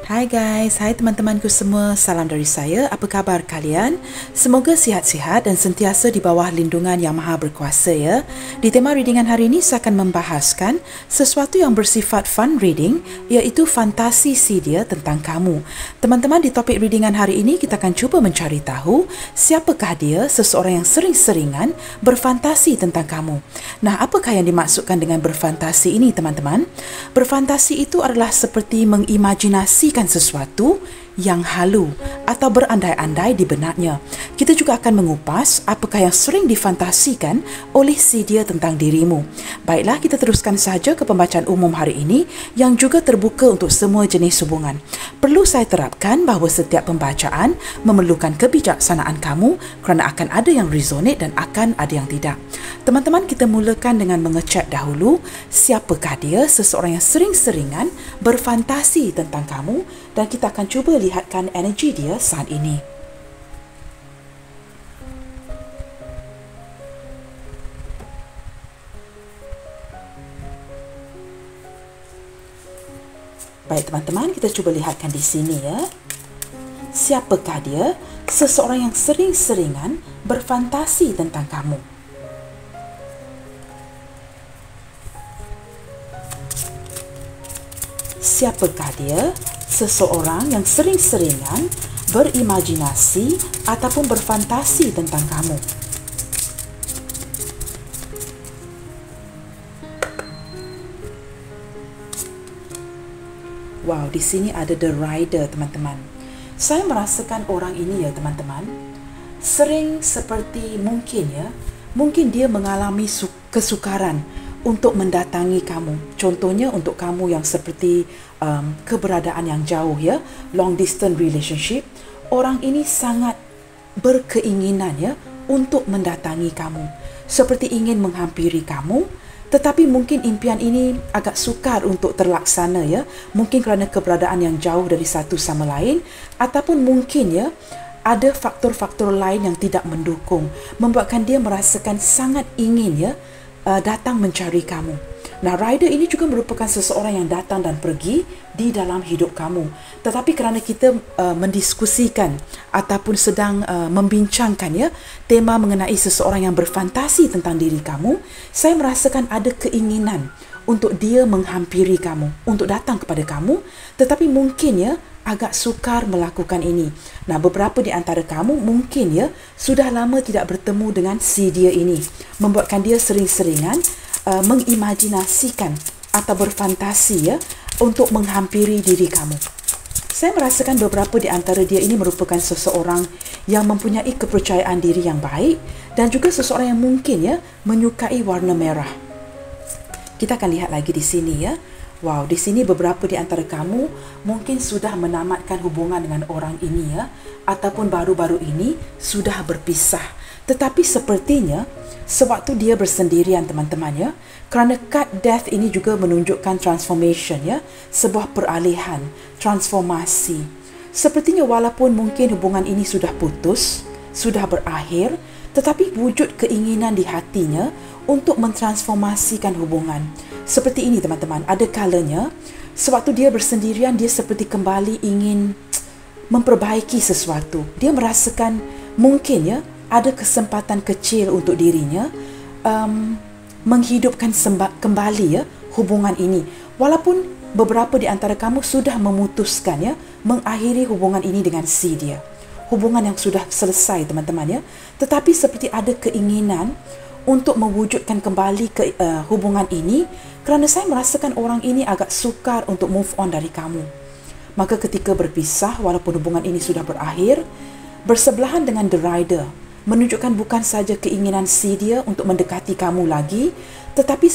Hai guys, hai teman-temanku semua, salam dari saya. Apa khabar kalian? Semoga sihat-sihat dan sentiasa di bawah lindungan Yang Maha Berkuasa ya. Di tema readingan hari ini saya akan membahaskan sesuatu yang bersifat fun reading, iaitu fantasi si dia tentang kamu. Teman-teman, di topik readingan hari ini kita akan cuba mencari tahu siapakah dia, seseorang yang sering-seringan berfantasi tentang kamu. Nah, apakah yang dimaksudkan dengan berfantasi ini teman-teman? Berfantasi itu adalah seperti mengimajinasikan sesuatu yang halu atau berandai-andai di benaknya. Kita juga akan mengupas apakah yang sering difantasikan oleh si dia tentang dirimu. Baiklah, kita teruskan sahaja ke pembacaan umum hari ini yang juga terbuka untuk semua jenis hubungan. Perlu saya terapkan bahawa setiap pembacaan memerlukan kebijaksanaan kamu kerana akan ada yang resonate dan akan ada yang tidak. Teman-teman, kita mulakan dengan mengecek dahulu siapakah dia, seseorang yang sering-seringan berfantasi tentang kamu, dan kita akan cuba lihatkan energi dia saat ini. Baik teman-teman, kita cuba lihatkan di sini ya. Siapakah dia, seseorang yang sering-seringan berfantasi tentang kamu? Siapakah dia, seseorang yang sering-seringan berimajinasi ataupun berfantasi tentang kamu? Wow, di sini ada The Rider, teman-teman. Saya merasakan orang ini ya, teman-teman, sering seperti mungkin dia mengalami kesukaran untuk mendatangi kamu. Contohnya untuk kamu yang seperti keberadaan yang jauh ya, long distance relationship, orang ini sangat berkeinginan ya untuk mendatangi kamu, seperti ingin menghampiri kamu, tetapi mungkin impian ini agak sukar untuk terlaksana ya, mungkin kerana keberadaan yang jauh dari satu sama lain, ataupun mungkin ya ada faktor-faktor lain yang tidak mendukung, membuatkan dia merasakan sangat ingin ya datang mencari kamu. Nah, rider ini juga merupakan seseorang yang datang dan pergi di dalam hidup kamu. Tetapi kerana kita mendiskusikan ataupun sedang membincangkan ya tema mengenai seseorang yang berfantasi tentang diri kamu, saya merasakan ada keinginan untuk dia menghampiri kamu, untuk datang kepada kamu, tetapi mungkin ya agak sukar melakukan ini. Nah, beberapa di antara kamu mungkin ya sudah lama tidak bertemu dengan si dia ini, membuatkan dia sering-seringan mengimajinasikan atau berfantasi ya untuk menghampiri diri kamu. Saya merasakan beberapa di antara dia ini merupakan seseorang yang mempunyai kepercayaan diri yang baik dan juga seseorang yang mungkin ya menyukai warna merah. Kita akan lihat lagi di sini ya. Wow, di sini beberapa di antara kamu mungkin sudah menamatkan hubungan dengan orang ini ya, ataupun baru-baru ini sudah berpisah. Tetapi sepertinya sewaktu dia bersendirian teman-teman ya, kerana card death ini juga menunjukkan transformation ya, sebuah peralihan, transformasi. Sepertinya walaupun mungkin hubungan ini sudah putus, sudah berakhir, tetapi wujud keinginan di hatinya untuk mentransformasikan hubungan. Seperti ini teman-teman, ada kalanya sewaktu dia bersendirian, dia seperti kembali ingin memperbaiki sesuatu. Dia merasakan mungkin ya ada kesempatan kecil untuk dirinya menghidupkan kembali ya hubungan ini. Walaupun beberapa di antara kamu sudah memutuskan ya mengakhiri hubungan ini dengan si dia. Hubungan yang sudah selesai teman-teman ya. Tetapi seperti ada keinginan untuk mewujudkan kembali ke hubungan ini, kerana saya merasakan orang ini agak sukar untuk move on dari kamu. Maka ketika berpisah, walaupun hubungan ini sudah berakhir, bersebelahan dengan The Rider menunjukkan bukan saja keinginan si dia untuk mendekati kamu lagi, tetapi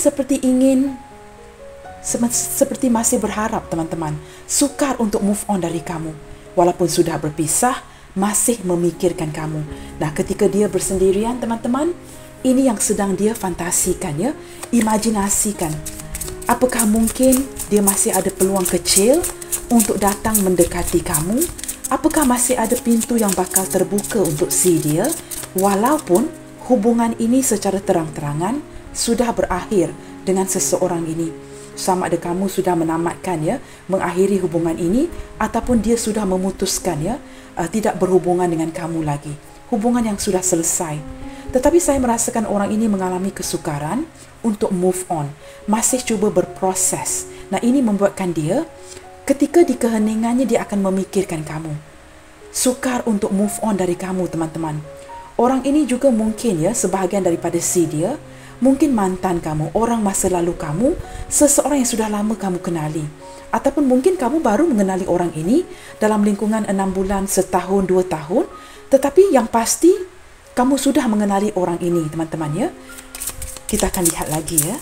seperti masih berharap teman-teman, sukar untuk move on dari kamu. Walaupun sudah berpisah, masih memikirkan kamu. Nah, ketika dia bersendirian teman-teman, ini yang sedang dia fantasikan ya, imajinasikan. Apakah mungkin dia masih ada peluang kecil untuk datang mendekati kamu? Apakah masih ada pintu yang bakal terbuka untuk si dia, walaupun hubungan ini secara terang-terangan sudah berakhir dengan seseorang ini? sama ada kamu sudah menamatkan ya, mengakhiri hubungan ini, ataupun dia sudah memutuskan ya, tidak berhubungan dengan kamu lagi. Hubungan yang sudah selesai. Tetapi saya merasakan orang ini mengalami kesukaran untuk move on, masih cuba berproses. Nah, ini membuatkan dia, ketika di keheningannya dia akan memikirkan kamu. Sukar untuk move on dari kamu, teman-teman. Orang ini juga mungkin ya, sebahagian daripada si dia, mungkin mantan kamu, orang masa lalu kamu, seseorang yang sudah lama kamu kenali. Ataupun mungkin kamu baru mengenali orang ini dalam lingkungan 6 bulan, setahun, 2 tahun. Tetapi yang pasti, kamu sudah mengenali orang ini, teman-teman ya. Kita akan lihat lagi ya.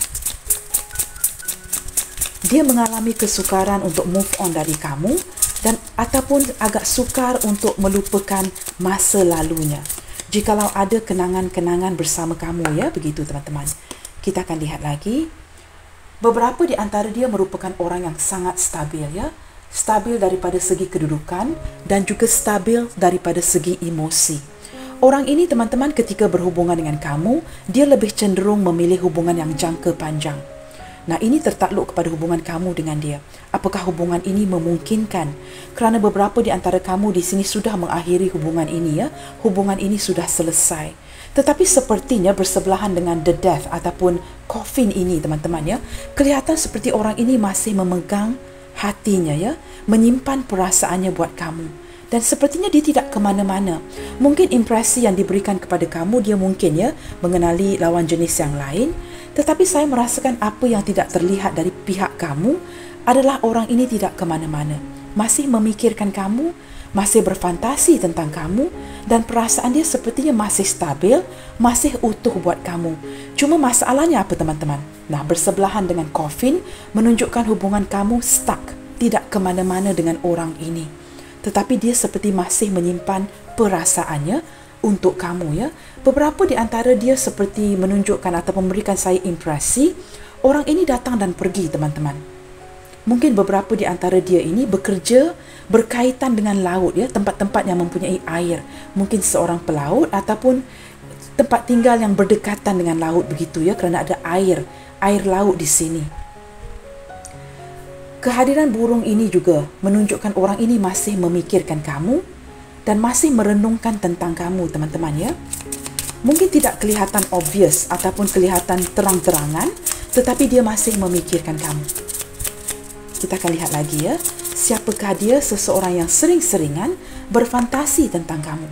Dia mengalami kesukaran untuk move on dari kamu, dan ataupun agak sukar untuk melupakan masa lalunya. Jikalau ada kenangan-kenangan bersama kamu ya, begitu teman-teman. Kita akan lihat lagi. Beberapa di antara dia merupakan orang yang sangat stabil ya. Stabil daripada segi kedudukan dan juga stabil daripada segi emosi. Orang ini teman-teman ketika berhubungan dengan kamu, dia lebih cenderung memilih hubungan yang jangka panjang. Nah, ini tertakluk kepada hubungan kamu dengan dia. Apakah hubungan ini memungkinkan? Kerana beberapa di antara kamu di sini sudah mengakhiri hubungan ini ya. Hubungan ini sudah selesai. Tetapi sepertinya bersebelahan dengan the death ataupun coffin ini teman-teman ya. Kelihatan seperti orang ini masih memegang hatinya ya. Menyimpan perasaannya buat kamu. Dan sepertinya dia tidak ke mana-mana. Mungkin impresi yang diberikan kepada kamu, dia mungkin ya mengenali lawan jenis yang lain. Tetapi saya merasakan apa yang tidak terlihat dari pihak kamu adalah orang ini tidak ke mana-mana. Masih memikirkan kamu, masih berfantasi tentang kamu, dan perasaan dia sepertinya masih stabil, masih utuh buat kamu. Cuma masalahnya apa teman-teman? Nah, bersebelahan dengan coffin menunjukkan hubungan kamu stuck, tidak ke mana-mana dengan orang ini. Tetapi dia seperti masih menyimpan perasaannya untuk kamu ya. Beberapa di antara dia seperti menunjukkan atau memberikan saya impresi, orang ini datang dan pergi teman-teman. Mungkin beberapa di antara dia ini bekerja berkaitan dengan laut ya, tempat-tempat yang mempunyai air. Mungkin seorang pelaut ataupun tempat tinggal yang berdekatan dengan laut begitu ya, kerana ada air laut di sini. Kehadiran burung ini juga menunjukkan orang ini masih memikirkan kamu dan masih merenungkan tentang kamu teman-teman ya. Mungkin tidak kelihatan obvious ataupun kelihatan terang-terangan, tetapi dia masih memikirkan kamu. Kita akan lihat lagi ya. Siapakah dia? Seseorang yang sering-seringan berfantasi tentang kamu.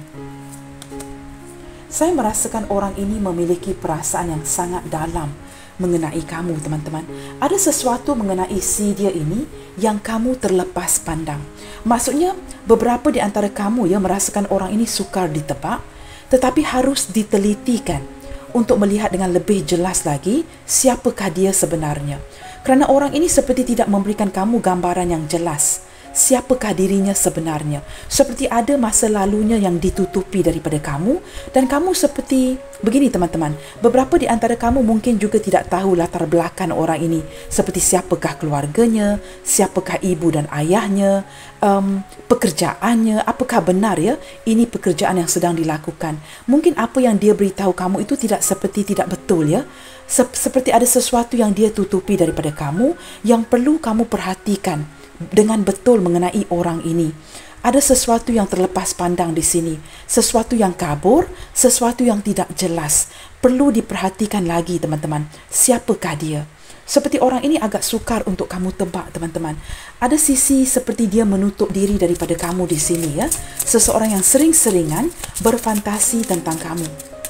Saya merasakan orang ini memiliki perasaan yang sangat dalam mengenai kamu teman-teman. Ada sesuatu mengenai si dia ini yang kamu terlepas pandang. Maksudnya beberapa di antara kamu yang merasakan orang ini sukar ditebak, tetapi harus ditelitikan untuk melihat dengan lebih jelas lagi siapakah dia sebenarnya. Kerana orang ini seperti tidak memberikan kamu gambaran yang jelas. Siapakah dirinya sebenarnya? Seperti ada masa lalunya yang ditutupi daripada kamu, dan kamu seperti begini teman-teman. Beberapa di antara kamu mungkin juga tidak tahu latar belakang orang ini, seperti siapakah keluarganya, siapakah ibu dan ayahnya, pekerjaannya, apakah benar ya ini pekerjaan yang sedang dilakukan. Mungkin apa yang dia beritahu kamu itu tidak betul ya. Seperti ada sesuatu yang dia tutupi daripada kamu yang perlu kamu perhatikan dengan betul mengenai orang ini. Ada sesuatu yang terlepas pandang di sini, sesuatu yang kabur, sesuatu yang tidak jelas. Perlu diperhatikan lagi teman-teman. Siapakah dia? Seperti orang ini agak sukar untuk kamu tebak teman-teman. Ada sisi seperti dia menutup diri daripada kamu di sini ya. Seseorang yang sering-seringan berfantasi tentang kamu.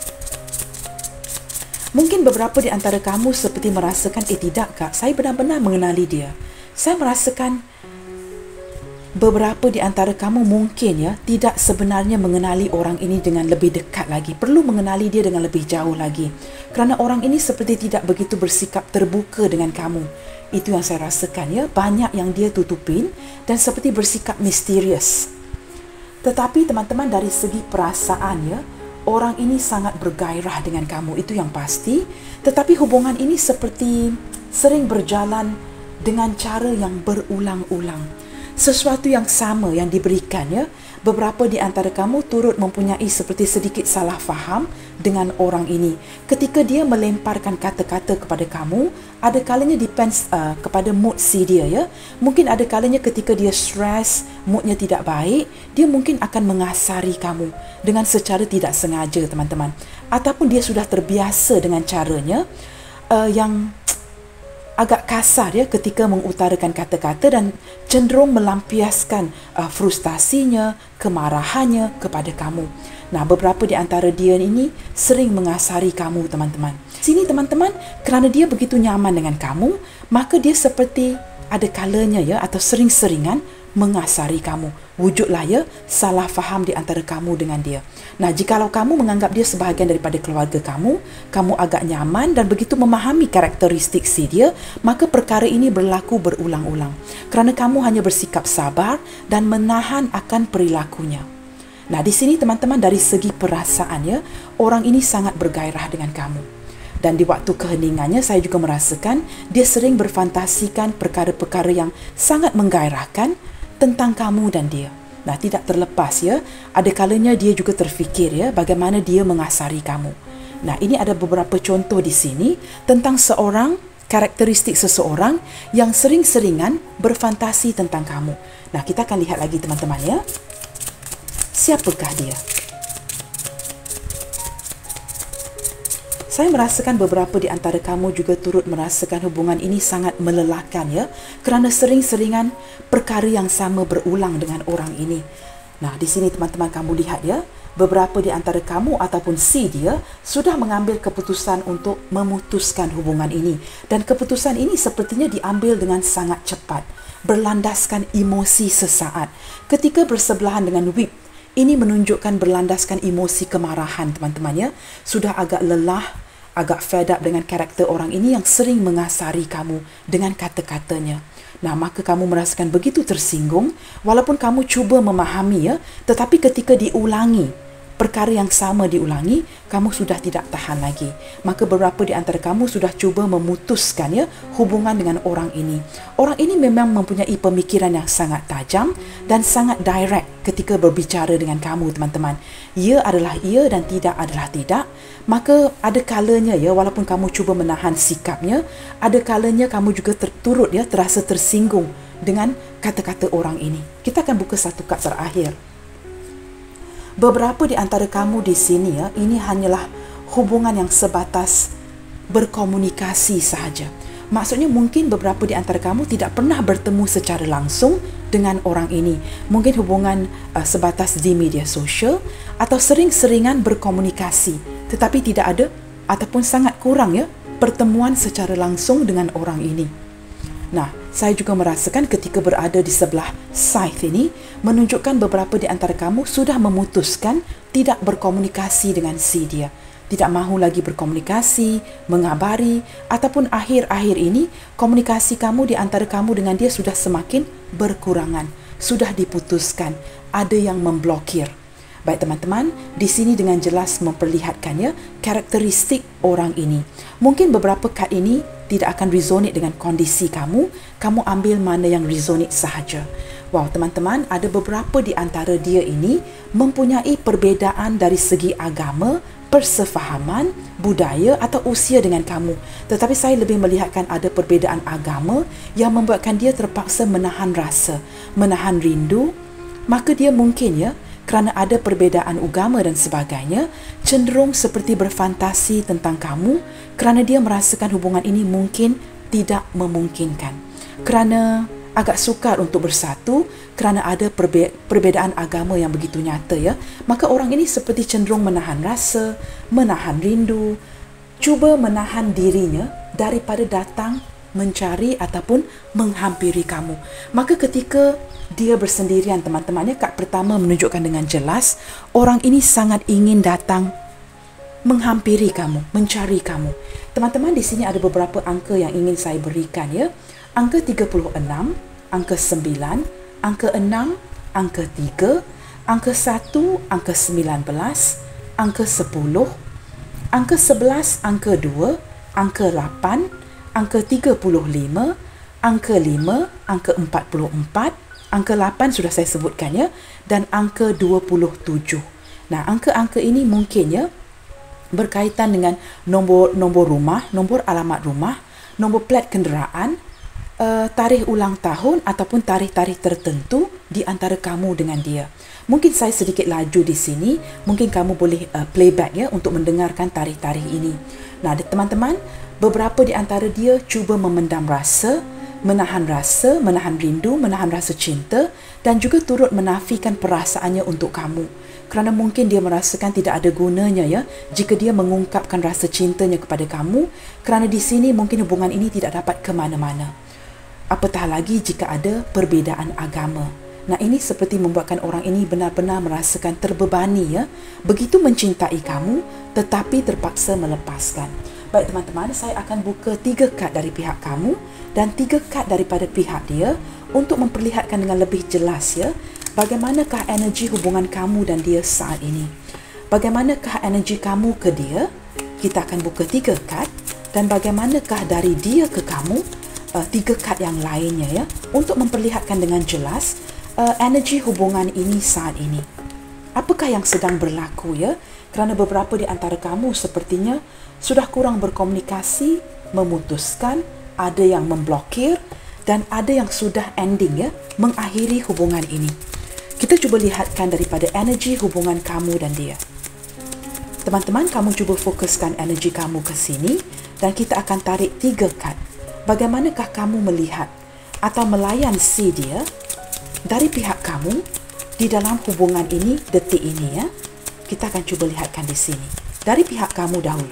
Mungkin beberapa di antara kamu seperti merasakan, tidak kak, saya benar-benar mengenali dia. Saya merasakan beberapa di antara kamu mungkin ya tidak sebenarnya mengenali orang ini dengan lebih dekat lagi. Perlu mengenali dia dengan lebih jauh lagi. Kerana orang ini seperti tidak begitu bersikap terbuka dengan kamu. Itu yang saya rasakan ya. Banyak yang dia tutupin dan seperti bersikap misterius. Tetapi teman-teman, dari segi perasaan ya, orang ini sangat bergairah dengan kamu. Itu yang pasti. Tetapi hubungan ini seperti sering berjalan dengan cara yang berulang-ulang. Sesuatu yang sama yang diberikan ya, beberapa di antara kamu turut mempunyai seperti sedikit salah faham dengan orang ini. Ketika dia melemparkan kata-kata kepada kamu, ada kalanya depends kepada mood si dia, ya. Mungkin ada kalanya ketika dia stres, moodnya tidak baik, dia mungkin akan mengasari kamu dengan secara tidak sengaja, teman-teman. Ataupun dia sudah terbiasa dengan caranya yang agak kasar, ya, ketika mengutarakan kata-kata dan cenderung melampiaskan frustasinya, kemarahannya kepada kamu. Nah, beberapa di antara dia ini sering mengasari kamu, teman-teman. Sini, teman-teman, kerana dia begitu nyaman dengan kamu, maka dia seperti ada kalanya, ya, atau sering-seringan mengasari kamu. Wujudlah, ya, salah faham di antara kamu dengan dia. Nah, jikalau kamu menganggap dia sebahagian daripada keluarga kamu agak nyaman dan begitu memahami karakteristik si dia, maka perkara ini berlaku berulang-ulang. Kerana kamu hanya bersikap sabar dan menahan akan perilakunya. Nah, di sini, teman-teman, dari segi perasaan, ya, orang ini sangat bergairah dengan kamu. Dan di waktu keheningannya, saya juga merasakan dia sering berfantasikan perkara-perkara yang sangat menggairahkan tentang kamu dan dia. Nah, tidak terlepas, ya, ada kalanya dia juga terfikir, ya, bagaimana dia mengasari kamu. Nah, ini ada beberapa contoh di sini tentang karakteristik seseorang yang sering-seringan berfantasi tentang kamu. Nah, kita akan lihat lagi, teman-teman, ya. Siapakah dia? Saya merasakan beberapa di antara kamu juga turut merasakan hubungan ini sangat melelahkan, ya, kerana sering-seringan perkara yang sama berulang dengan orang ini. Nah, di sini, teman-teman, kamu lihat, ya, beberapa di antara kamu ataupun si dia sudah mengambil keputusan untuk memutuskan hubungan ini. Dan keputusan ini sepertinya diambil dengan sangat cepat, berlandaskan emosi sesaat. Ketika bersebelahan dengan whip, ini menunjukkan berlandaskan emosi kemarahan, teman-teman, ya. Sudah agak lelah, agak fed up dengan karakter orang ini yang sering mengasari kamu dengan kata-katanya. Nah, maka kamu merasakan begitu tersinggung, walaupun kamu cuba memahami, ya, tetapi ketika diulangi, perkara yang sama diulangi, kamu sudah tidak tahan lagi. Maka beberapa di antara kamu sudah cuba memutuskan, ya, hubungan dengan orang ini. Orang ini memang mempunyai pemikiran yang sangat tajam dan sangat direct ketika berbicara dengan kamu, teman-teman. Ya adalah ya dan tidak adalah tidak. Maka ada kalanya, ya, walaupun kamu cuba menahan sikapnya, ada kalanya kamu juga turut, ya, terasa tersinggung dengan kata-kata orang ini. Kita akan buka satu kad terakhir. Beberapa di antara kamu di sini, ya, ini hanyalah hubungan yang sebatas berkomunikasi sahaja. Maksudnya mungkin beberapa di antara kamu tidak pernah bertemu secara langsung dengan orang ini. Mungkin hubungan sebatas di media sosial atau sering-seringan berkomunikasi, tetapi tidak ada ataupun sangat kurang, ya, pertemuan secara langsung dengan orang ini. Nah, saya juga merasakan ketika berada di sebelah side ini menunjukkan beberapa di antara kamu sudah memutuskan tidak berkomunikasi dengan si dia. Tidak mahu lagi berkomunikasi, mengabari, ataupun akhir-akhir ini komunikasi kamu di antara kamu dengan dia sudah semakin berkurangan, sudah diputuskan, ada yang memblokir. Baik, teman-teman, di sini dengan jelas memperlihatkannya karakteristik orang ini. Mungkin beberapa kad ini tidak akan resonate dengan kondisi kamu. Kamu ambil mana yang resonate sahaja. Wow, teman-teman, ada beberapa di antara dia ini mempunyai perbezaan dari segi agama, persefahaman, budaya atau usia dengan kamu. Tetapi saya lebih melihatkan ada perbezaan agama yang membuatkan dia terpaksa menahan rasa, menahan rindu. Maka dia mungkin, ya, kerana ada perbezaan agama dan sebagainya, cenderung seperti berfantasi tentang kamu kerana dia merasakan hubungan ini mungkin tidak memungkinkan. Kerana agak sukar untuk bersatu, kerana ada perbezaan agama yang begitu nyata, ya. Maka orang ini seperti cenderung menahan rasa, menahan rindu, cuba menahan dirinya daripada datang mencari ataupun menghampiri kamu. Maka ketika dia bersendirian, teman-temannya, kad pertama menunjukkan dengan jelas orang ini sangat ingin datang menghampiri kamu, mencari kamu. Teman-teman, di sini ada beberapa angka yang ingin saya berikan, ya. Angka 36, angka 9, angka 6, angka 3, angka 1, angka 19, angka 10, angka 11, angka 2, angka 8, angka 35, angka 5, angka 44, Angka 8 sudah saya sebutkan ya, dan angka 27. Nah, angka-angka ini mungkin ya berkaitan dengan nombor rumah, nombor alamat rumah, nombor plat kenderaan, tarikh ulang tahun ataupun tarikh-tarikh tertentu di antara kamu dengan dia. Mungkin saya sedikit laju di sini, mungkin kamu boleh playback ya untuk mendengarkan tarikh-tarikh ini. Nah, teman-teman, beberapa di antara dia cuba memendam rasa, menahan rindu, menahan rasa cinta dan juga turut menafikan perasaannya untuk kamu. Kerana mungkin dia merasakan tidak ada gunanya ya jika dia mengungkapkan rasa cintanya kepada kamu, kerana di sini mungkin hubungan ini tidak dapat ke mana-mana. Apatah lagi jika ada perbezaan agama. Nah, ini seperti membuatkan orang ini benar-benar merasakan terbebani ya, begitu mencintai kamu tetapi terpaksa melepaskan. Baik teman-teman, saya akan buka 3 kad dari pihak kamu dan 3 kad daripada pihak dia untuk memperlihatkan dengan lebih jelas ya, bagaimanakah energi hubungan kamu dan dia saat ini. Bagaimanakah energi kamu ke dia? Kita akan buka 3 kad dan bagaimanakah dari dia ke kamu? 3 kad yang lainnya ya, untuk memperlihatkan dengan jelas energi hubungan ini saat ini. Apakah yang sedang berlaku ya? Kerana beberapa di antara kamu sepertinya sudah kurang berkomunikasi, memutuskan, ada yang memblokir dan ada yang sudah ending ya, mengakhiri hubungan ini. Kita cuba lihatkan daripada energi hubungan kamu dan dia. Teman-teman, kamu cuba fokuskan energi kamu ke sini dan kita akan tarik 3 kad. Bagaimanakah kamu melihat atau melayan si dia dari pihak kamu di dalam hubungan ini detik ini ya? Kita akan cuba lihatkan di sini dari pihak kamu dahulu.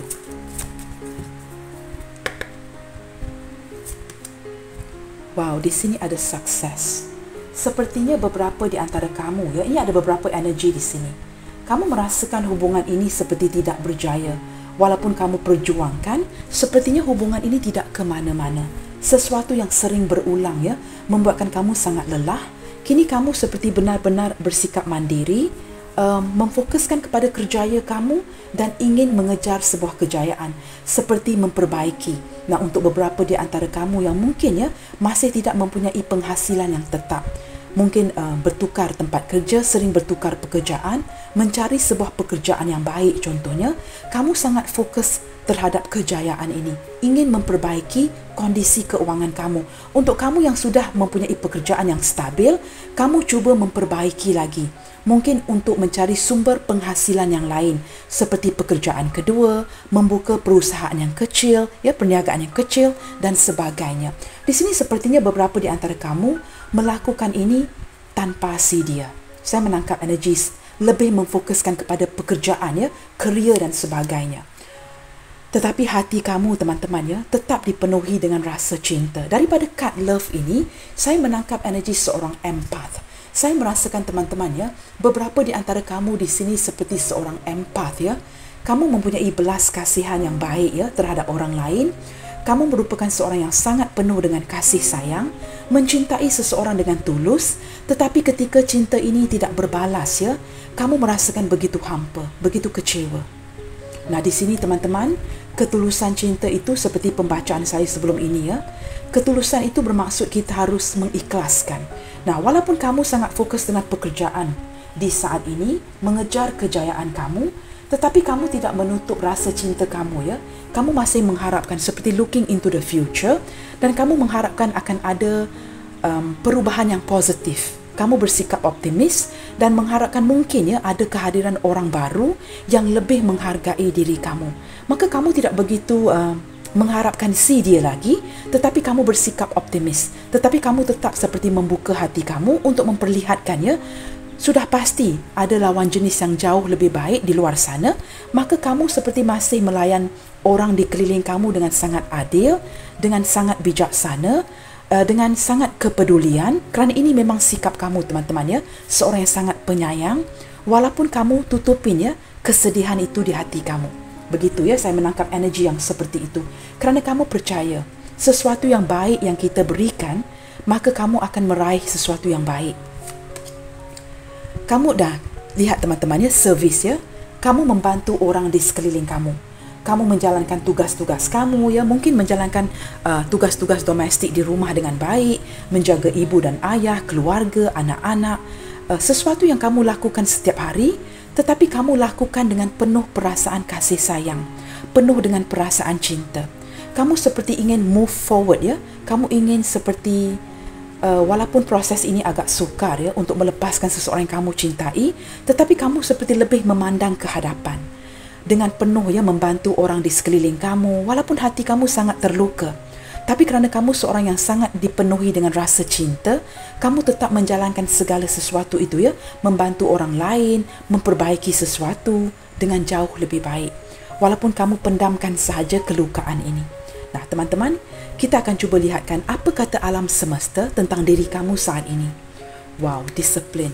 Wow, di sini ada sukses. Sepertinya beberapa di antara kamu ya, ini ada beberapa energi di sini. Kamu merasakan hubungan ini seperti tidak berjaya. Walaupun kamu perjuangkan, sepertinya hubungan ini tidak ke mana-mana. Sesuatu yang sering berulang ya, membuatkan kamu sangat lelah. Kini kamu seperti benar-benar bersikap mandiri, memfokuskan kepada kerjaya kamu dan ingin mengejar sebuah kejayaan, seperti memperbaiki. Nah, untuk beberapa di antara kamu yang mungkin ya masih tidak mempunyai penghasilan yang tetap, mungkin bertukar tempat kerja, sering bertukar pekerjaan, mencari sebuah pekerjaan yang baik contohnya, kamu sangat fokus terhadap kejayaan ini, ingin memperbaiki kondisi keuangan kamu. Untuk kamu yang sudah mempunyai pekerjaan yang stabil, kamu cuba memperbaiki lagi. Mungkin untuk mencari sumber penghasilan yang lain, seperti pekerjaan kedua, membuka perusahaan yang kecil, ya, perniagaan yang kecil dan sebagainya. Di sini sepertinya beberapa di antara kamu melakukan ini tanpa si dia. Saya menangkap energi lebih memfokuskan kepada pekerjaan ya, kerjaya dan sebagainya. Tetapi hati kamu teman-teman ya tetap dipenuhi dengan rasa cinta. Daripada kad love ini, saya menangkap energi seorang empath. Saya merasakan teman-teman ya, beberapa di antara kamu di sini seperti seorang empath ya. Kamu mempunyai belas kasihan yang baik ya terhadap orang lain. Kamu merupakan seorang yang sangat penuh dengan kasih sayang, mencintai seseorang dengan tulus, tetapi ketika cinta ini tidak berbalas ya, kamu merasakan begitu hampa, begitu kecewa. Nah, di sini teman-teman, ketulusan cinta itu seperti pembacaan saya sebelum ini ya. Ketulusan itu bermaksud kita harus mengikhlaskan. Nah, walaupun kamu sangat fokus dengan pekerjaan di saat ini, mengejar kejayaan kamu, tetapi kamu tidak menutup rasa cinta kamu ya. Kamu masih mengharapkan seperti looking into the future dan kamu mengharapkan akan ada perubahan yang positif. Kamu bersikap optimis dan mengharapkan mungkin ya ada kehadiran orang baru yang lebih menghargai diri kamu. Maka kamu tidak begitu mengharapkan si dia lagi, tetapi kamu bersikap optimis. Tetapi kamu tetap seperti membuka hati kamu untuk memperlihatkannya. Sudah pasti ada lawan jenis yang jauh lebih baik di luar sana, maka kamu seperti masih melayan orang di keliling kamu dengan sangat adil, dengan sangat bijaksana, dengan sangat kepedulian, kerana ini memang sikap kamu teman-teman ya, seorang yang sangat penyayang, walaupun kamu tutupin ya kesedihan itu di hati kamu. Begitu ya, saya menangkap energi yang seperti itu. Kerana kamu percaya sesuatu yang baik yang kita berikan, maka kamu akan meraih sesuatu yang baik. Kamu dah lihat teman-teman ya, servis ya. Kamu membantu orang di sekeliling kamu. kamu menjalankan tugas-tugas kamu, ya, mungkin menjalankan tugas-tugas domestik di rumah dengan baik, menjaga ibu dan ayah, keluarga, anak-anak, sesuatu yang kamu lakukan setiap hari, tetapi kamu lakukan dengan penuh perasaan kasih sayang, penuh dengan perasaan cinta. Kamu seperti ingin move forward, ya. Kamu ingin seperti walaupun proses ini agak sukar, ya, untuk melepaskan seseorang yang kamu cintai, tetapi kamu seperti lebih memandang ke hadapan dengan penuh, ya, membantu orang di sekeliling kamu walaupun hati kamu sangat terluka. Tapi kerana kamu seorang yang sangat dipenuhi dengan rasa cinta, kamu tetap menjalankan segala sesuatu itu, ya, membantu orang lain, memperbaiki sesuatu dengan jauh lebih baik, walaupun kamu pendamkan sahaja kelukaan ini. Nah, teman-teman, kita akan cuba lihatkan apa kata alam semesta tentang diri kamu saat ini. Wow, disiplin.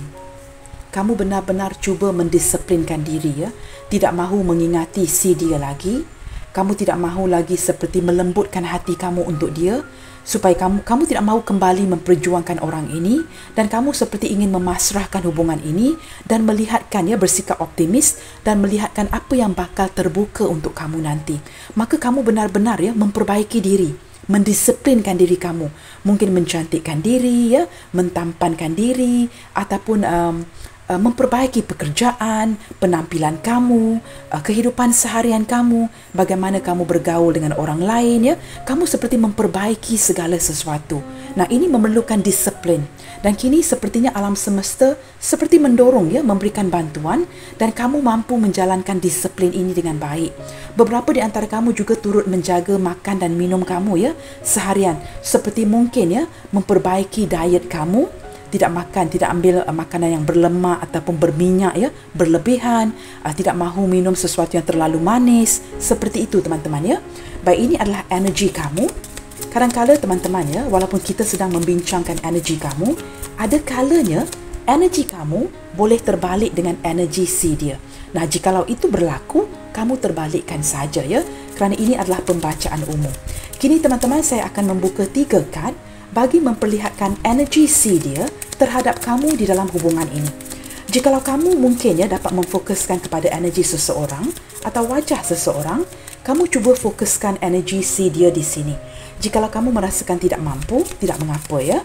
Kamu benar-benar cuba mendisiplinkan diri, ya. Tidak mahu mengingati si dia lagi. Kamu tidak mahu lagi seperti melembutkan hati kamu untuk dia, supaya kamu tidak mahu kembali memperjuangkan orang ini, dan kamu seperti ingin memasrahkan hubungan ini dan melihatkan, ya, bersikap optimis dan melihatkan apa yang bakal terbuka untuk kamu nanti. Maka kamu benar-benar, ya, memperbaiki diri, mendisiplinkan diri kamu, mungkin mencantikkan diri, ya, mentampankan diri, ataupun memperbaiki pekerjaan, penampilan kamu, kehidupan seharian kamu, bagaimana kamu bergaul dengan orang lain, ya. Kamu seperti memperbaiki segala sesuatu. Nah, ini memerlukan disiplin. Dan kini sepertinya alam semesta seperti mendorong, ya, memberikan bantuan, dan kamu mampu menjalankan disiplin ini dengan baik. Beberapa di antara kamu juga turut menjaga makan dan minum kamu, ya, seharian. Seperti mungkin, ya, memperbaiki diet kamu, tidak makan, tidak ambil makanan yang berlemak ataupun berminyak, ya, berlebihan, tidak mahu minum sesuatu yang terlalu manis. Seperti itu, teman-teman, ya. Baik, ini adalah energi kamu. Kadang-kadang, teman-teman, ya, walaupun kita sedang membincangkan energi kamu, ada kalanya energi kamu boleh terbalik dengan energi si dia. Nah, jikalau itu berlaku, kamu terbalikkan saja, ya, kerana ini adalah pembacaan umum. Kini, teman-teman, saya akan membuka 3 kad bagi memperlihatkan energi si dia terhadap kamu di dalam hubungan ini. Jikalau kamu mungkin, ya, dapat memfokuskan kepada energi seseorang atau wajah seseorang, kamu cuba fokuskan energi si dia di sini. Jikalau kamu merasakan tidak mampu, tidak mengapa, ya.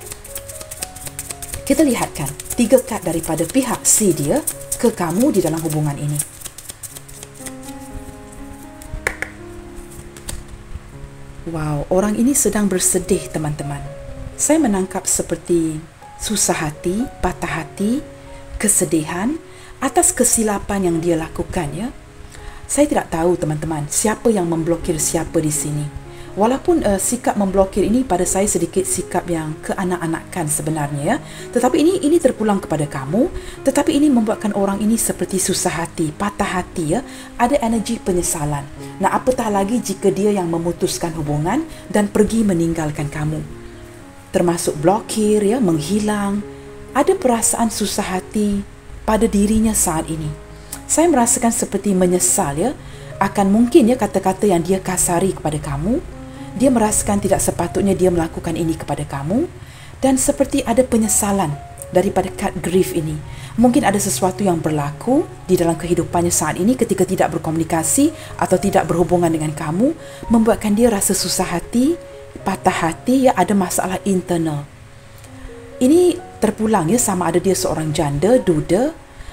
Kita lihatkan 3 kad daripada pihak si dia ke kamu di dalam hubungan ini. Wow, orang ini sedang bersedih, teman-teman. Saya menangkap seperti susah hati, patah hati, kesedihan atas kesilapan yang dia lakukan, ya. Saya tidak tahu, teman-teman, siapa yang memblokir siapa di sini. Walaupun sikap memblokir ini pada saya sedikit sikap yang keanak-anakan sebenarnya, ya. Tetapi ini terpulang kepada kamu, tetapi ini membuatkan orang ini seperti susah hati, patah hati, ya. Ada energi penyesalan. Nah, apatah lagi jika dia yang memutuskan hubungan dan pergi meninggalkan kamu. Termasuk blokir, ya, menghilang. Ada perasaan susah hati pada dirinya saat ini. Saya merasakan seperti menyesal, ya, akan mungkin, ya, kata-kata yang dia kasari kepada kamu. Dia merasakan tidak sepatutnya dia melakukan ini kepada kamu, dan seperti ada penyesalan daripada kad grief ini. Mungkin ada sesuatu yang berlaku di dalam kehidupannya saat ini ketika tidak berkomunikasi atau tidak berhubungan dengan kamu, membuatkan dia rasa susah hati, patah hati, ya, ada masalah internal. Ini terpulang, ya, sama ada dia seorang janda, duda,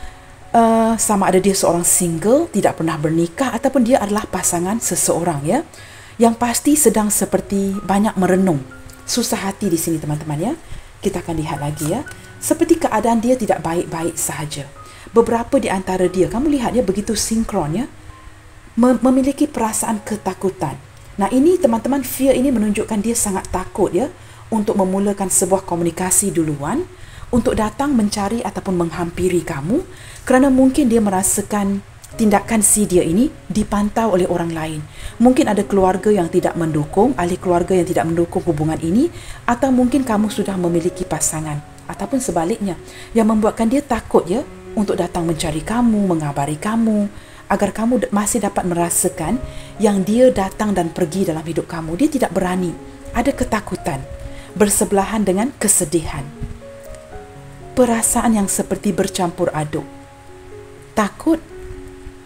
sama ada dia seorang single, tidak pernah bernikah, ataupun dia adalah pasangan seseorang, ya, yang pasti sedang seperti banyak merenung. Susah hati di sini, teman-teman, ya. Kita akan lihat lagi, ya. Seperti keadaan dia tidak baik-baik sahaja. Beberapa di antara dia, kamu lihat, dia begitu sinkron, ya, memiliki perasaan ketakutan. Nah, ini, teman-teman, fear ini menunjukkan dia sangat takut, ya, untuk memulakan sebuah komunikasi duluan, untuk datang mencari ataupun menghampiri kamu, kerana mungkin dia merasakan tindakan si dia ini dipantau oleh orang lain. Mungkin ada keluarga yang tidak mendukung, ahli keluarga yang tidak mendukung hubungan ini, atau mungkin kamu sudah memiliki pasangan, ataupun sebaliknya, yang membuatkan dia takut, ya, untuk datang mencari kamu, mengabari kamu, agar kamu masih dapat merasakan yang dia datang dan pergi dalam hidup kamu. Dia tidak berani. Ada ketakutan bersebelahan dengan kesedihan. Perasaan yang seperti bercampur aduk. Takut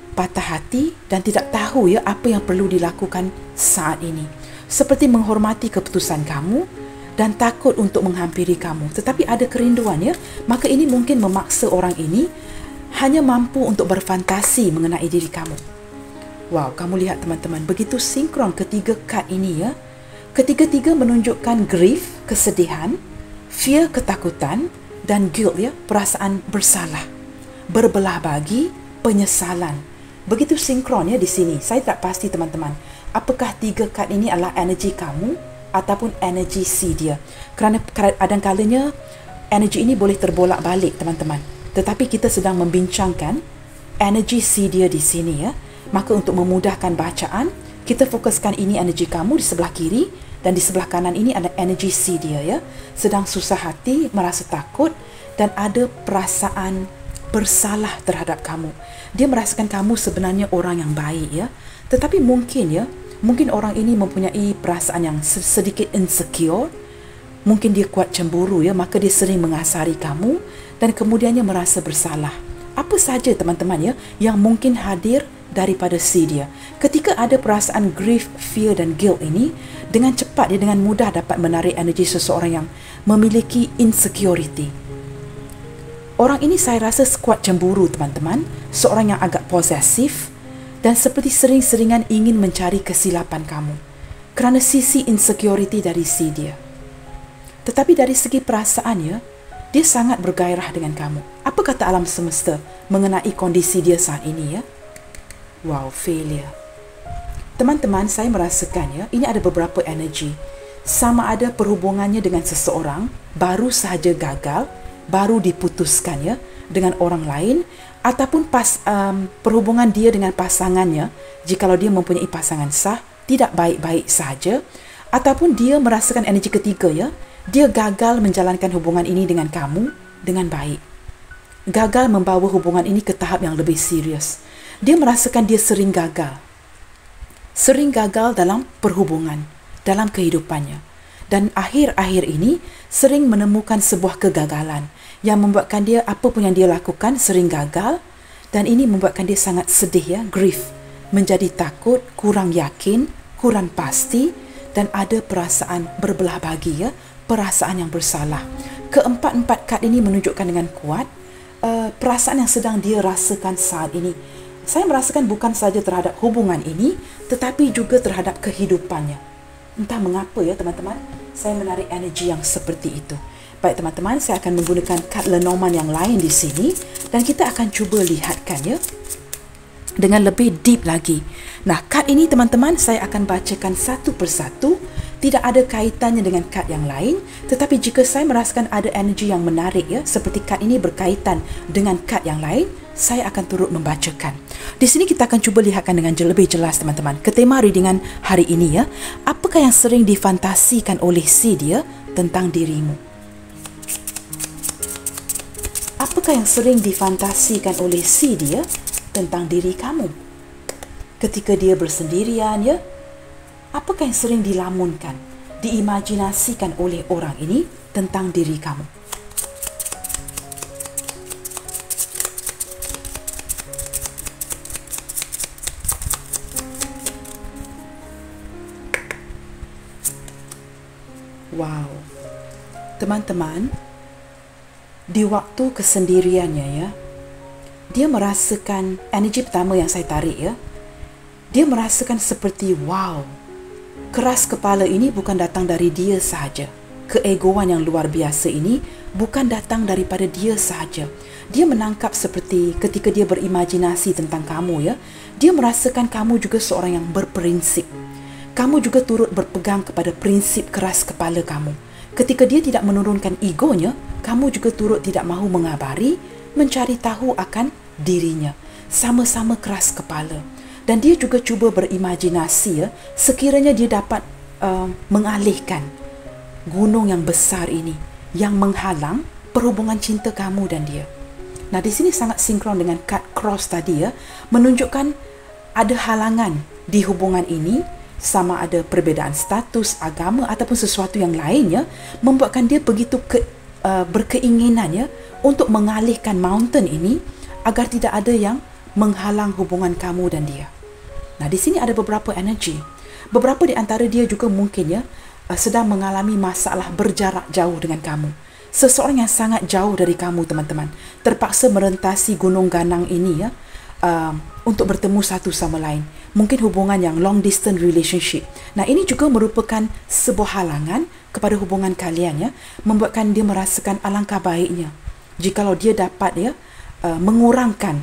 patah hati dan tidak tahu ya apa yang perlu dilakukan saat ini. Seperti menghormati keputusan kamu dan takut untuk menghampiri kamu. Tetapi ada kerinduan ya, maka ini mungkin memaksa orang ini hanya mampu untuk berfantasi mengenai diri kamu. Wow, kamu lihat teman-teman, begitu sinkron ketiga kad ini ya. Ketiga-tiga menunjukkan grief, kesedihan, fear, ketakutan, dan guilt ya, perasaan bersalah, berbelah bagi, penyesalan. Begitu sinkron ya di sini. Saya tak pasti teman-teman, apakah tiga kad ini adalah energi kamu ataupun energi si dia. Kerana kadang-kalanya energi ini boleh terbolak balik teman-teman. Tetapi kita sedang membincangkan energi si dia di sini ya. Maka untuk memudahkan bacaan, kita fokuskan ini energi kamu di sebelah kiri dan di sebelah kanan ini ada energi si dia ya. Sedang susah hati, merasa takut dan ada perasaan bersalah terhadap kamu. Dia merasakan kamu sebenarnya orang yang baik ya. Tetapi mungkin orang ini mempunyai perasaan yang sedikit insecure. Mungkin dia kuat cemburu ya, maka dia sering mengasari kamu dan kemudiannya merasa bersalah. Apa saja teman-teman ya yang mungkin hadir daripada si dia. Ketika ada perasaan grief, fear dan guilt ini, dengan cepat dia dengan mudah dapat menarik energi seseorang yang memiliki insecurity. Orang ini saya rasa kuat cemburu teman-teman, seorang yang agak posesif dan seperti sering-seringan ingin mencari kesilapan kamu kerana sisi insecurity dari si dia. Tetapi dari segi perasaannya, dia sangat bergairah dengan kamu. Apa kata alam semesta mengenai kondisi dia saat ini ya? Wow, failure. Teman-teman, saya merasakan ya, ini ada beberapa energi. Sama ada perhubungannya dengan seseorang baru sahaja gagal, baru diputuskan ya dengan orang lain, ataupun perhubungan dia dengan pasangannya, jikalau dia mempunyai pasangan sah, tidak baik-baik sahaja, ataupun dia merasakan energi ketiga ya, dia gagal menjalankan hubungan ini dengan kamu dengan baik. Gagal membawa hubungan ini ke tahap yang lebih serius. Dia merasakan dia sering gagal dalam perhubungan, dalam kehidupannya. Dan akhir-akhir ini sering menemukan sebuah kegagalan yang membuatkan dia, apa pun yang dia lakukan sering gagal, dan ini membuatkan dia sangat sedih ya, grief, menjadi takut, kurang yakin, kurang pasti, dan ada perasaan berbelah bagi ya, perasaan yang bersalah. Keempat-empat kad ini menunjukkan dengan kuat perasaan yang sedang dia rasakan saat ini. Saya merasakan bukan saja terhadap hubungan ini, tetapi juga terhadap kehidupannya. Entah mengapa ya teman-teman, saya menarik energi yang seperti itu. Baik teman-teman, saya akan menggunakan kad Lenormand yang lain di sini dan kita akan cuba lihatkan ya dengan lebih deep lagi. Nah, kad ini teman-teman saya akan bacakan satu persatu. Tidak ada kaitannya dengan kad yang lain, tetapi jika saya merasakan ada energi yang menarik ya, seperti kad ini berkaitan dengan kad yang lain, saya akan turut membacakan. Di sini kita akan cuba lihatkan dengan lebih jelas teman-teman. Ke tema readingan hari ini ya, apakah yang sering difantasikan oleh si dia tentang dirimu? Apakah yang sering difantasikan oleh si dia tentang diri kamu? Ketika dia bersendirian ya, apakah yang sering dilamunkan, diimajinasikan oleh orang ini tentang diri kamu? Wow. Teman-teman, di waktu kesendiriannya ya, dia merasakan energi pertama yang saya tarik ya. Dia merasakan seperti wow. Keras kepala ini bukan datang dari dia sahaja. Keegoan yang luar biasa ini bukan datang daripada dia sahaja. Dia menangkap seperti ketika dia berimajinasi tentang kamu ya. Dia merasakan kamu juga seorang yang berprinsip. Kamu juga turut berpegang kepada prinsip keras kepala kamu. Ketika dia tidak menurunkan egonya, kamu juga turut tidak mahu mengabari, mencari tahu akan dirinya. Sama-sama keras kepala. Dan dia juga cuba berimajinasi ya, sekiranya dia dapat mengalihkan gunung yang besar ini yang menghalang perhubungan cinta kamu dan dia. Nah, di sini sangat sinkron dengan kad cross tadi ya, menunjukkan ada halangan di hubungan ini, sama ada perbezaan status, agama ataupun sesuatu yang lainnya, membuatkan dia begitu berkeinginan ya untuk mengalihkan mountain ini agar tidak ada yang menghalang hubungan kamu dan dia. Nah, di sini ada beberapa energi. Beberapa di antara dia juga mungkin ya sedang mengalami masalah berjarak jauh dengan kamu. Seseorang yang sangat jauh dari kamu, teman-teman, terpaksa merentasi gunung ganang ini ya untuk bertemu satu sama lain. Mungkin hubungan yang long distance relationship. Nah, ini juga merupakan sebuah halangan kepada hubungan kalian ya, membuatkan dia merasakan alangkah baiknya jikalau dia dapat ya mengurangkan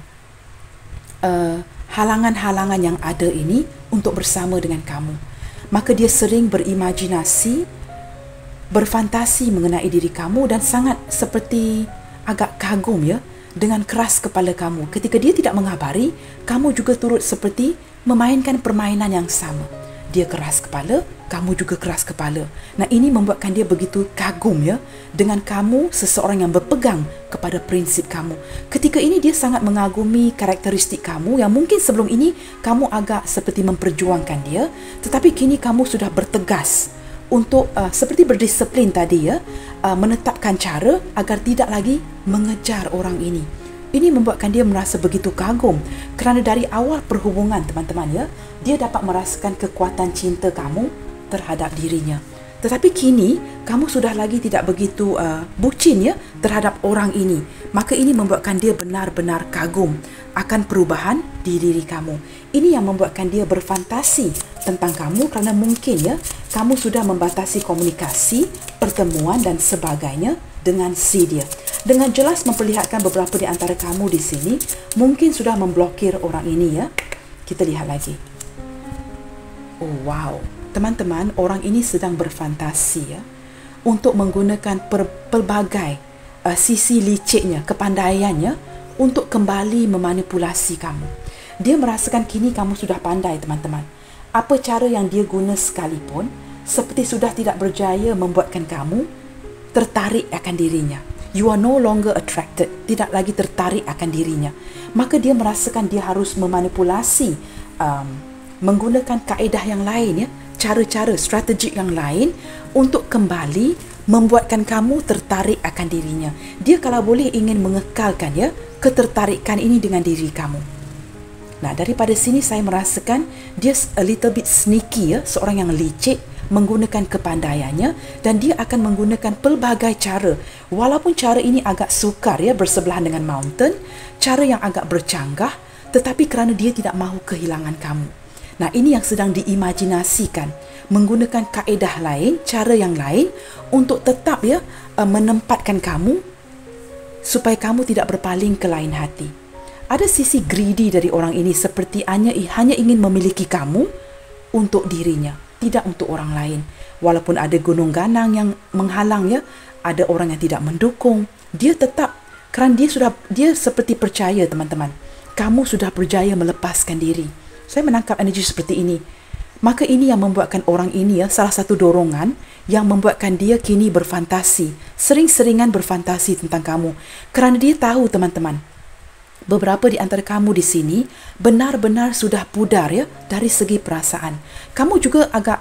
halangan-halangan yang ada ini untuk bersama dengan kamu. Maka dia sering berimajinasi, berfantasi mengenai diri kamu dan sangat seperti agak kagum ya dengan keras kepala kamu. Ketika dia tidak mengabari, kamu juga turut seperti memainkan permainan yang sama. Dia keras kepala, kamu juga keras kepala. Nah, ini membuatkan dia begitu kagum ya dengan kamu, seseorang yang berpegang kepada prinsip kamu. Ketika ini dia sangat mengagumi karakteristik kamu yang mungkin sebelum ini kamu agak seperti memperjuangkan dia, tetapi kini kamu sudah bertegas untuk seperti berdisiplin tadi ya, menetapkan cara agar tidak lagi mengejar orang ini. Ini membuatkan dia merasa begitu kagum kerana dari awal perhubungan, teman-teman ya, dia dapat merasakan kekuatan cinta kamu terhadap dirinya. Tetapi kini kamu sudah lagi tidak begitu bucin ya terhadap orang ini. Maka ini membuatkan dia benar-benar kagum akan perubahan di diri kamu. Ini yang membuatkan dia berfantasi tentang kamu kerana mungkin ya kamu sudah membatasi komunikasi, pertemuan dan sebagainya dengan si dia. Dengan jelas memperlihatkan beberapa di antara kamu di sini mungkin sudah memblokir orang ini ya. Kita lihat lagi. Oh wow, teman-teman, orang ini sedang berfantasi ya untuk menggunakan pelbagai sisi liciknya, kepandaiannya untuk kembali memanipulasi kamu. Dia merasakan kini kamu sudah pandai, teman-teman. Apa cara yang dia guna sekalipun, seperti sudah tidak berjaya membuatkan kamu tertarik akan dirinya. You are no longer attracted, tidak lagi tertarik akan dirinya. Maka dia merasakan dia harus memanipulasi, menggunakan kaedah yang lain ya, cara-cara strategik yang lain untuk kembali membuatkan kamu tertarik akan dirinya. Dia kalau boleh ingin mengekalkan ya ketertarikan ini dengan diri kamu. Nah, daripada sini saya merasakan dia a little bit sneaky ya, seorang yang licik, menggunakan kepandaiannya dan dia akan menggunakan pelbagai cara. Walaupun cara ini agak sukar ya, bersebelahan dengan mountain, cara yang agak bercanggah, tetapi kerana dia tidak mahu kehilangan kamu. Nah, ini yang sedang diimajinasikan, menggunakan kaedah lain, cara yang lain untuk tetap ya menempatkan kamu supaya kamu tidak berpaling ke lain hati. Ada sisi greedy dari orang ini, seperti hanya ingin memiliki kamu untuk dirinya, tidak untuk orang lain. Walaupun ada gunung ganang yang menghalang ya, ada orang yang tidak mendukung, dia tetap, kerana dia seperti percaya, teman-teman, kamu sudah berjaya melepaskan diri. Saya menangkap energi seperti ini. Maka ini yang membuatkan orang ini ya, salah satu dorongan yang membuatkan dia kini berfantasi, sering-seringan berfantasi tentang kamu. Kerana dia tahu, teman-teman, beberapa di antara kamu di sini benar-benar sudah pudar ya dari segi perasaan. Kamu juga agak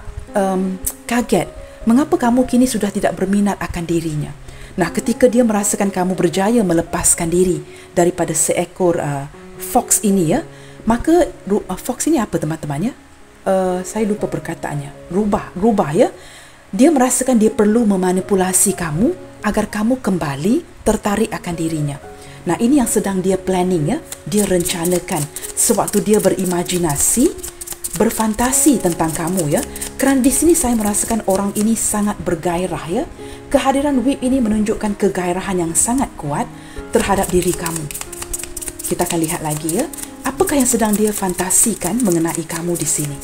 kaget mengapa kamu kini sudah tidak berminat akan dirinya. Nah, ketika dia merasakan kamu berjaya melepaskan diri daripada seekor fox ini ya, maka fox ini apa, teman-teman ya? Saya lupa perkataannya. Rubah ya. Dia merasakan dia perlu memanipulasi kamu agar kamu kembali tertarik akan dirinya. Nah, ini yang sedang dia planning ya. Dia rencanakan sewaktu dia berimajinasi, berfantasi tentang kamu ya. Kerana di sini saya merasakan orang ini sangat bergairah ya. Kehadiran whip ini menunjukkan kegairahan yang sangat kuat terhadap diri kamu. Kita akan lihat lagi ya. Apakah yang sedang dia fantasikan mengenai kamu di sini?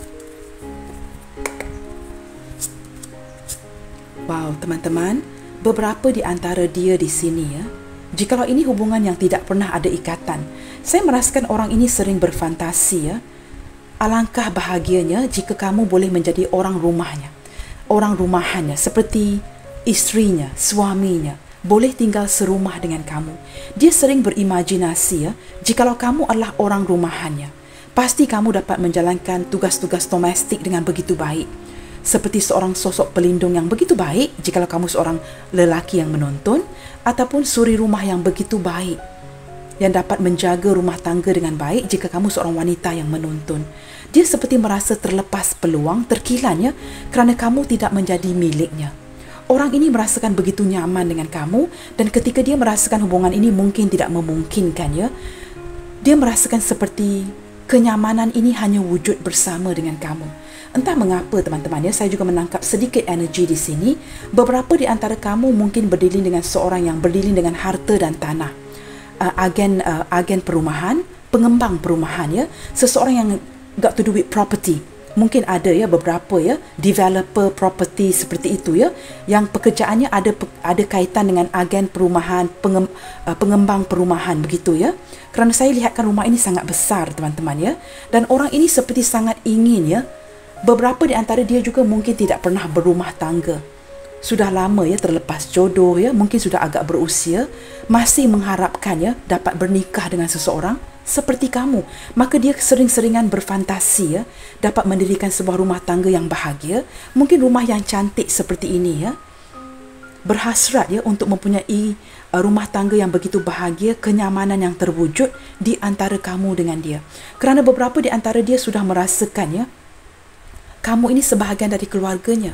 Wow, teman-teman, beberapa di antara dia di sini ya, jikalau ini hubungan yang tidak pernah ada ikatan, saya merasakan orang ini sering berfantasi ya. Alangkah bahagianya jika kamu boleh menjadi orang rumahnya, orang rumahannya, seperti istrinya, suaminya, boleh tinggal serumah dengan kamu. Dia sering berimajinasi ya, jikalau kamu adalah orang rumahannya, pasti kamu dapat menjalankan tugas-tugas domestik dengan begitu baik. Seperti seorang sosok pelindung yang begitu baik jikalau kamu seorang lelaki yang menonton, ataupun suri rumah yang begitu baik yang dapat menjaga rumah tangga dengan baik jika kamu seorang wanita yang menuntun. Dia seperti merasa terlepas peluang, terkilan ya, kerana kamu tidak menjadi miliknya. Orang ini merasakan begitu nyaman dengan kamu, dan ketika dia merasakan hubungan ini mungkin tidak memungkinkan ya, dia merasakan seperti kenyamanan ini hanya wujud bersama dengan kamu. Entah mengapa teman-teman ya, saya juga menangkap sedikit energi di sini. Beberapa di antara kamu mungkin berdiri dengan seorang yang berdiri dengan harta dan tanah. Agen perumahan, pengembang perumahan ya, seseorang yang got to do with property. Mungkin ada ya beberapa ya developer property seperti itu ya, yang pekerjaannya ada kaitan dengan agen perumahan, pengembang perumahan begitu ya. Kerana saya lihatkan rumah ini sangat besar teman-teman ya, dan orang ini seperti sangat ingin ya. Beberapa di antara dia juga mungkin tidak pernah berumah tangga. Sudah lama ya terlepas jodoh ya, mungkin sudah agak berusia, masih mengharapkan ya dapat bernikah dengan seseorang seperti kamu. Maka dia sering-seringan berfantasi ya dapat mendirikan sebuah rumah tangga yang bahagia, mungkin rumah yang cantik seperti ini ya. Berhasrat ya untuk mempunyai rumah tangga yang begitu bahagia, kenyamanan yang terwujud di antara kamu dengan dia. Kerana beberapa di antara dia sudah merasakan ya kamu ini sebahagian dari keluarganya.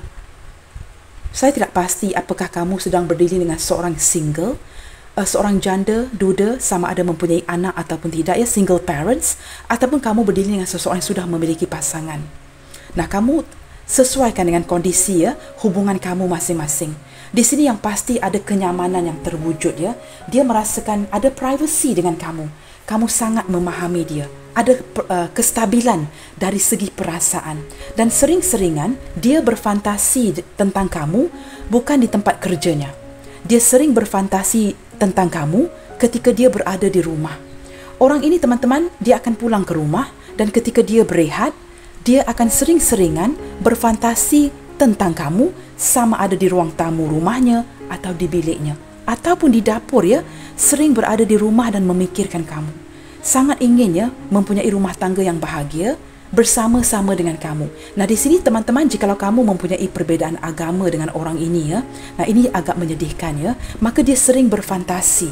Saya tidak pasti apakah kamu sedang berdiri dengan seorang single, seorang janda, duda, sama ada mempunyai anak ataupun tidak ya, single parents, ataupun kamu berdiri dengan seseorang yang sudah memiliki pasangan. Nah, kamu sesuaikan dengan kondisi ya hubungan kamu masing-masing. Di sini yang pasti ada kenyamanan yang terwujud ya. Dia merasakan ada privacy dengan kamu. Kamu sangat memahami dia. Ada kestabilan dari segi perasaan, dan sering-seringan dia berfantasi tentang kamu bukan di tempat kerjanya. Dia sering berfantasi tentang kamu ketika dia berada di rumah. Orang ini teman-teman, dia akan pulang ke rumah, dan ketika dia berehat, dia akan sering-seringan berfantasi tentang kamu, sama ada di ruang tamu rumahnya atau di biliknya ataupun di dapur ya, sering berada di rumah dan memikirkan kamu. Sangat ingin ya mempunyai rumah tangga yang bahagia bersama-sama dengan kamu. Nah, di sini teman-teman, jikalau kamu mempunyai perbezaan agama dengan orang ini ya, nah ini agak menyedihkan ya, maka dia sering berfantasi.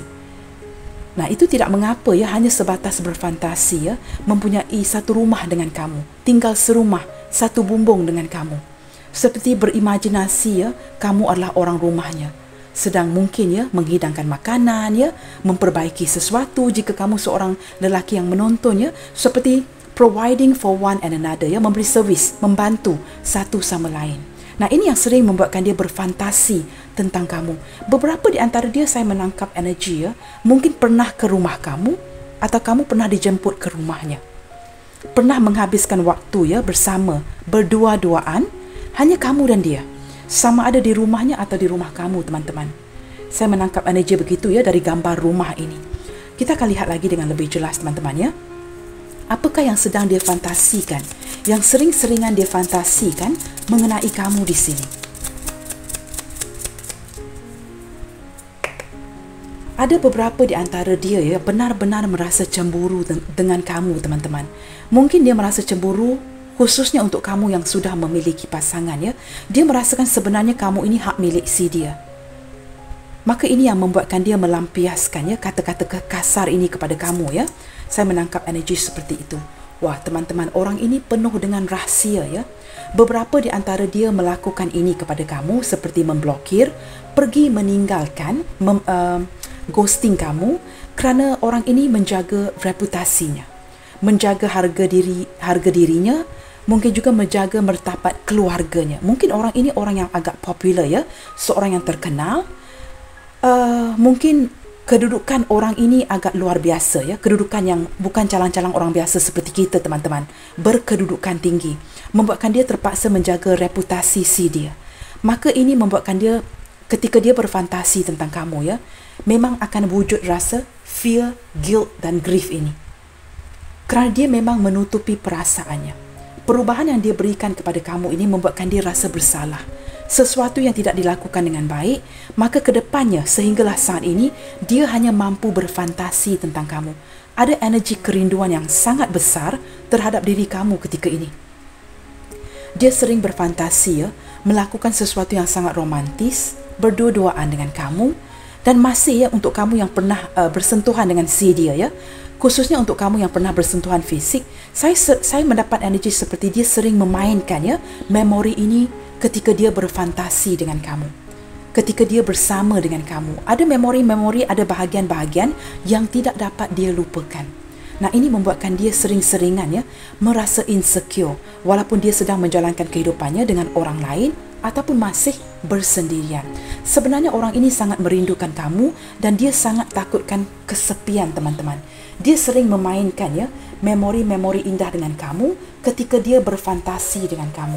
Nah, itu tidak mengapa ya, hanya sebatas berfantasi ya, mempunyai satu rumah dengan kamu, tinggal serumah, satu bumbung dengan kamu. Seperti berimajinasi ya, kamu adalah orang rumahnya. Sedang mungkin ya menghidangkan makanan ya, memperbaiki sesuatu jika kamu seorang lelaki yang menonton ya, seperti providing for one and another ya, memberi servis, membantu satu sama lain. Nah, ini yang sering membuatkan dia berfantasi tentang kamu. Beberapa di antara dia saya menangkap energi ya, mungkin pernah ke rumah kamu atau kamu pernah dijemput ke rumahnya. Pernah menghabiskan waktu ya bersama, berdua-duaan, hanya kamu dan dia. Sama ada di rumahnya atau di rumah kamu teman-teman. Saya menangkap energi begitu ya dari gambar rumah ini. Kita akan lihat lagi dengan lebih jelas teman-teman ya. Apakah yang sedang dia fantasikan, yang sering-seringan dia fantasikan mengenai kamu di sini? Ada beberapa di antara dia ya benar-benar merasa cemburu dengan kamu teman-teman. Mungkin dia merasa cemburu khususnya untuk kamu yang sudah memiliki pasangan ya. Dia merasakan sebenarnya kamu ini hak milik si dia. Maka ini yang membuatkan dia melampiaskan ya kata-kata kasar ini kepada kamu ya. Saya menangkap energi seperti itu. Wah teman-teman, orang ini penuh dengan rahsia ya. Beberapa di antara dia melakukan ini kepada kamu seperti memblokir, pergi meninggalkan, ghosting kamu, kerana orang ini menjaga reputasinya, menjaga harga dirinya, mungkin juga menjaga martabat keluarganya. Mungkin orang ini orang yang agak popular ya, seorang yang terkenal. Mungkin kedudukan orang ini agak luar biasa ya, kedudukan yang bukan calang-calang orang biasa seperti kita teman-teman, berkedudukan tinggi, membuatkan dia terpaksa menjaga reputasi si dia. Maka ini membuatkan dia ketika dia berfantasi tentang kamu ya, memang akan wujud rasa fear, guilt dan grief ini. Kerana dia memang menutupi perasaannya. Perubahan yang dia berikan kepada kamu ini membuatkan dia rasa bersalah. Sesuatu yang tidak dilakukan dengan baik, maka kedepannya sehinggalah saat ini, dia hanya mampu berfantasi tentang kamu. Ada energi kerinduan yang sangat besar terhadap diri kamu ketika ini. Dia sering berfantasi ya, melakukan sesuatu yang sangat romantis, berdua-duaan dengan kamu, Dan masih ya, untuk kamu yang pernah bersentuhan dengan si dia ya, khususnya untuk kamu yang pernah bersentuhan fisik, saya mendapat energi seperti dia sering memainkan ya memori ini ketika dia berfantasi dengan kamu, ketika dia bersama dengan kamu. Ada memori-memori, ada bahagian-bahagian yang tidak dapat dia lupakan. Nah, ini membuatkan dia sering-seringan ya merasa insecure walaupun dia sedang menjalankan kehidupannya dengan orang lain ataupun masih bersendirian. Sebenarnya orang ini sangat merindukan kamu dan dia sangat takutkan kesepian, teman-teman. Dia sering memainkan ya memori-memori indah dengan kamu ketika dia berfantasi dengan kamu.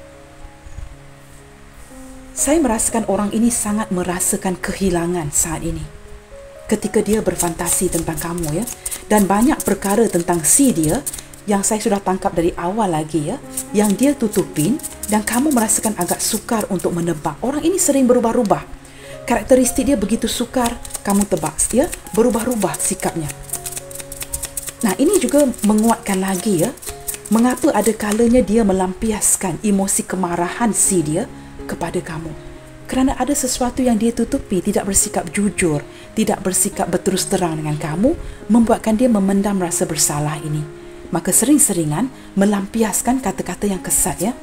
Saya merasakan orang ini sangat merasakan kehilangan saat ini ketika dia berfantasi tentang kamu ya. Dan banyak perkara tentang si dia yang saya sudah tangkap dari awal lagi ya, yang dia tutupin dan kamu merasakan agak sukar untuk menebak. Orang ini sering berubah-ubah. Karakteristik dia begitu sukar, kamu tebak ya, berubah-ubah sikapnya. Nah, ini juga menguatkan lagi ya, mengapa ada kalanya dia melampiaskan emosi kemarahan si dia kepada kamu. Kerana ada sesuatu yang dia tutupi, tidak bersikap jujur, tidak bersikap berterus terang dengan kamu, membuatkan dia memendam rasa bersalah ini. Maka sering-seringan melampiaskan kata-kata yang kesat ya.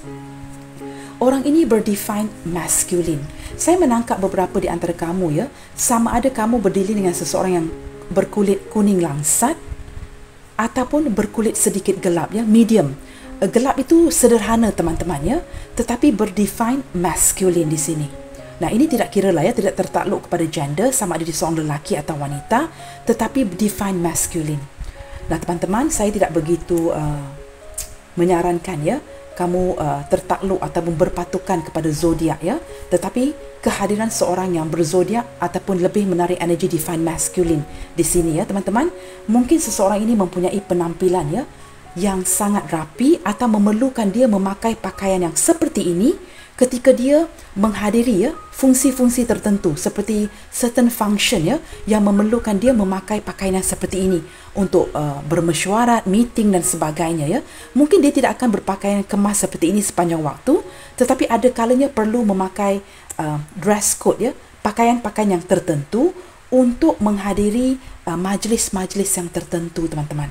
Orang ini berdefine masculine. Saya menangkap beberapa di antara kamu ya, sama ada kamu berdiri dengan seseorang yang berkulit kuning langsat ataupun berkulit sedikit gelap ya, medium. Gelap itu sederhana, teman-teman ya, tetapi berdefine masculine di sini. Nah, ini tidak kira lah ya, tidak tertakluk kepada gender, sama ada di seorang lelaki atau wanita, tetapi define masculine. Nah, teman-teman, saya tidak begitu menyarankan ya kamu tertakluk ataupun berpatukan kepada zodiak ya, tetapi kehadiran seorang yang berzodiak ataupun lebih menarik energi define masculine di sini ya, teman-teman. Mungkin seseorang ini mempunyai penampilan ya yang sangat rapi atau memerlukan dia memakai pakaian yang seperti ini ketika dia menghadiri ya fungsi-fungsi tertentu seperti certain function ya yang memerlukan dia memakai pakaian yang seperti ini untuk bermesyuarat, meeting dan sebagainya ya. Mungkin dia tidak akan berpakaian kemas seperti ini sepanjang waktu, tetapi ada kalanya perlu memakai dress code ya, pakaian-pakaian yang tertentu untuk menghadiri majlis-majlis yang tertentu, teman-teman.